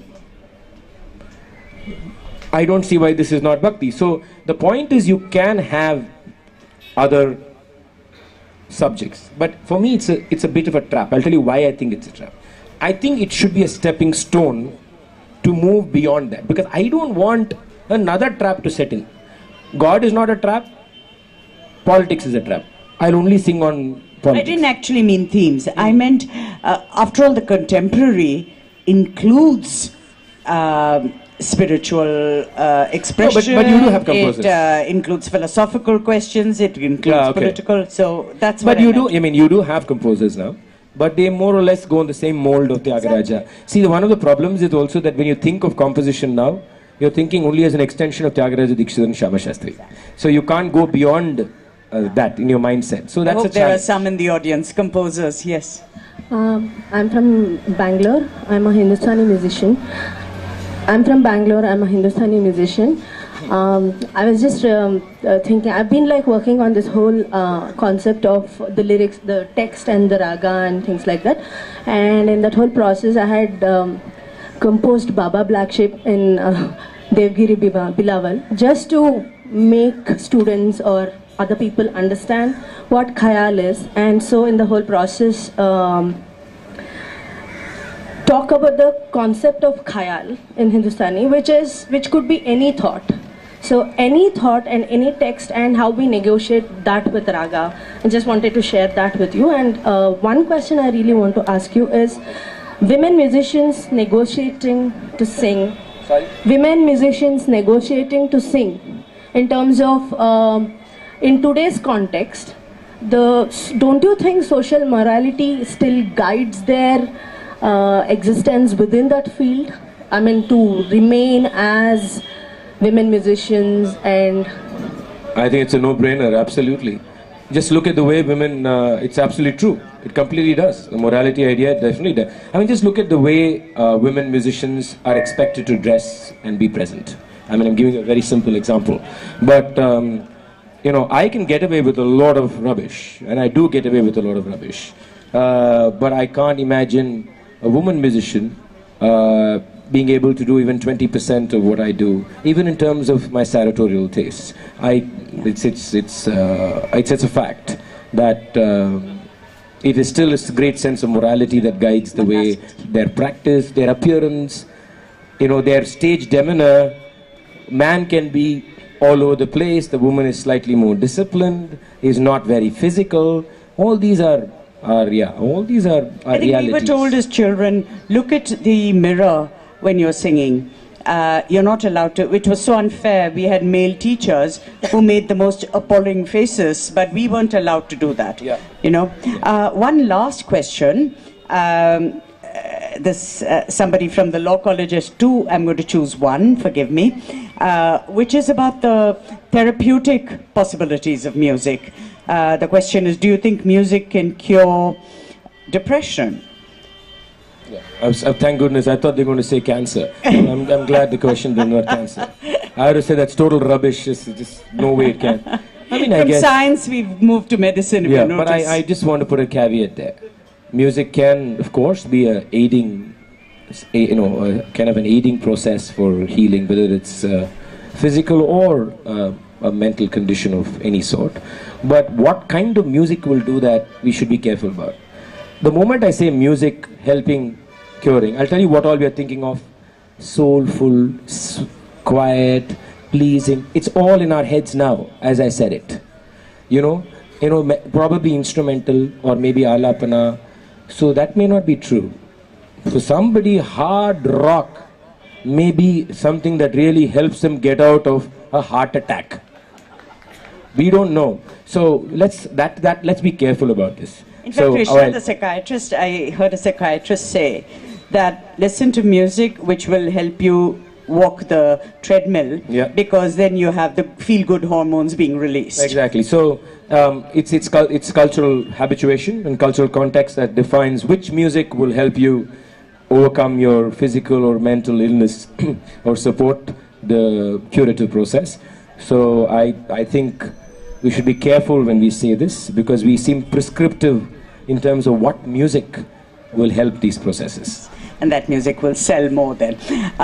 I don't see why this is not bhakti. So the point is, you can have other subjects. But for me, it's a bit of a trap. I'll tell you why I think it's a trap. I think it should be a stepping stone to move beyond that. Because I don't want another trap to set in. God is not a trap. Politics is a trap. I'll only sing on politics. I didn't actually mean themes. I meant, after all, the contemporary includes spiritual expression. No, but you do have composers. It includes philosophical questions. It includes political. So that's what you do have composers now. But they more or less go in the same mold of Tyagaraja. See, one of the problems is also that when you think of composition now, you're thinking only as an extension of Tyagaraja, Dikshit and Shyama Shastri. So you can't go beyond that in your mindset. So that's I hope there are some in the audience, composers, yes. I'm from Bangalore. I'm a Hindustani musician. I was just thinking, I've been working on this whole concept of the lyrics, the text and the raga and things like that. And in that whole process, I had composed Baba Black Sheep in Devgiri Bilawal, just to make students or other people understand what khayal is. And so in the whole process, talk about the concept of khayal in Hindustani, which could be any thought. So any thought and any text, and how we negotiate that with raga. I just wanted to share that with you. And one question I really want to ask you is, women musicians negotiating to sing. Sorry? Women musicians negotiating to sing. In terms of, in today's context, don't you think social morality still guides their existence within that field? I mean, to remain as women musicians. And I think it's a no-brainer, absolutely. Just look at the way women, it's absolutely true. It completely does. The morality idea definitely does. I mean, just look at the way women musicians are expected to dress and be present. I mean, I'm giving a very simple example. But, I can get away with a lot of rubbish. And I do get away with a lot of rubbish. But I can't imagine a woman musician being able to do even 20% of what I do, even in terms of my sartorial tastes. It's a fact that it is still a great sense of morality that guides the way their practice, their appearance, their stage demeanor. Man can be all over the place. The woman is slightly more disciplined, is not very physical. All these are realities. I think we were told as children, look at the mirror when you're singing. you're not allowed to, which was so unfair. We had male teachers who made the most appalling faces, but we weren't allowed to do that. Yeah. You know. One last question. Somebody from the law college has two. I'm going to choose one. Forgive me. Which is about the therapeutic possibilities of music. The question is: do you think music can cure depression? Yeah. Thank goodness, I thought they were going to say cancer. I'm glad the question did not cancer. I had to say that's total rubbish. Just no way it can. I mean, I From guess science, we've moved to medicine. Yeah, but I just want to put a caveat there. Music can, of course, be a aiding, kind of an aiding process for healing, whether it's physical or a mental condition of any sort. But what kind of music will do that, we should be careful about. The moment I say music helping, curing, I'll tell you what all we are thinking of. Soulful, quiet, pleasing. It's all in our heads now, as I said it. Probably instrumental or maybe alapana. So that may not be true. For somebody, hard rock may be something that really helps them get out of a heart attack. We don't know. So let's be careful about this. In fact, Krishna, I heard a psychiatrist say that listen to music which will help you walk the treadmill, because then you have the feel-good hormones being released. Exactly. So it's cultural habituation and cultural context that defines which music will help you overcome your physical or mental illness or support the curative process. So I think we should be careful when we say this, because we seem prescriptive in terms of what music will help these processes. And that music will sell more then.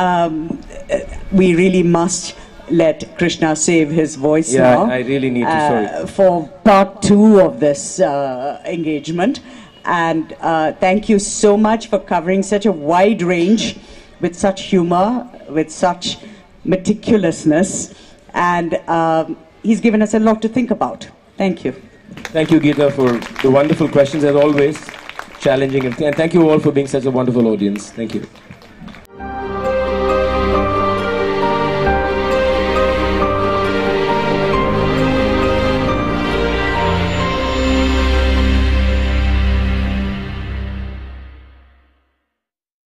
We really must let Krishna save his voice now. Yeah, I really need to, sorry. For part 2 of this engagement. And thank you so much for covering such a wide range with such humor, with such meticulousness. And he's given us a lot to think about. Thank you. Thank you, Githa, for the wonderful questions as always, challenging. And thank you all for being such a wonderful audience. Thank you.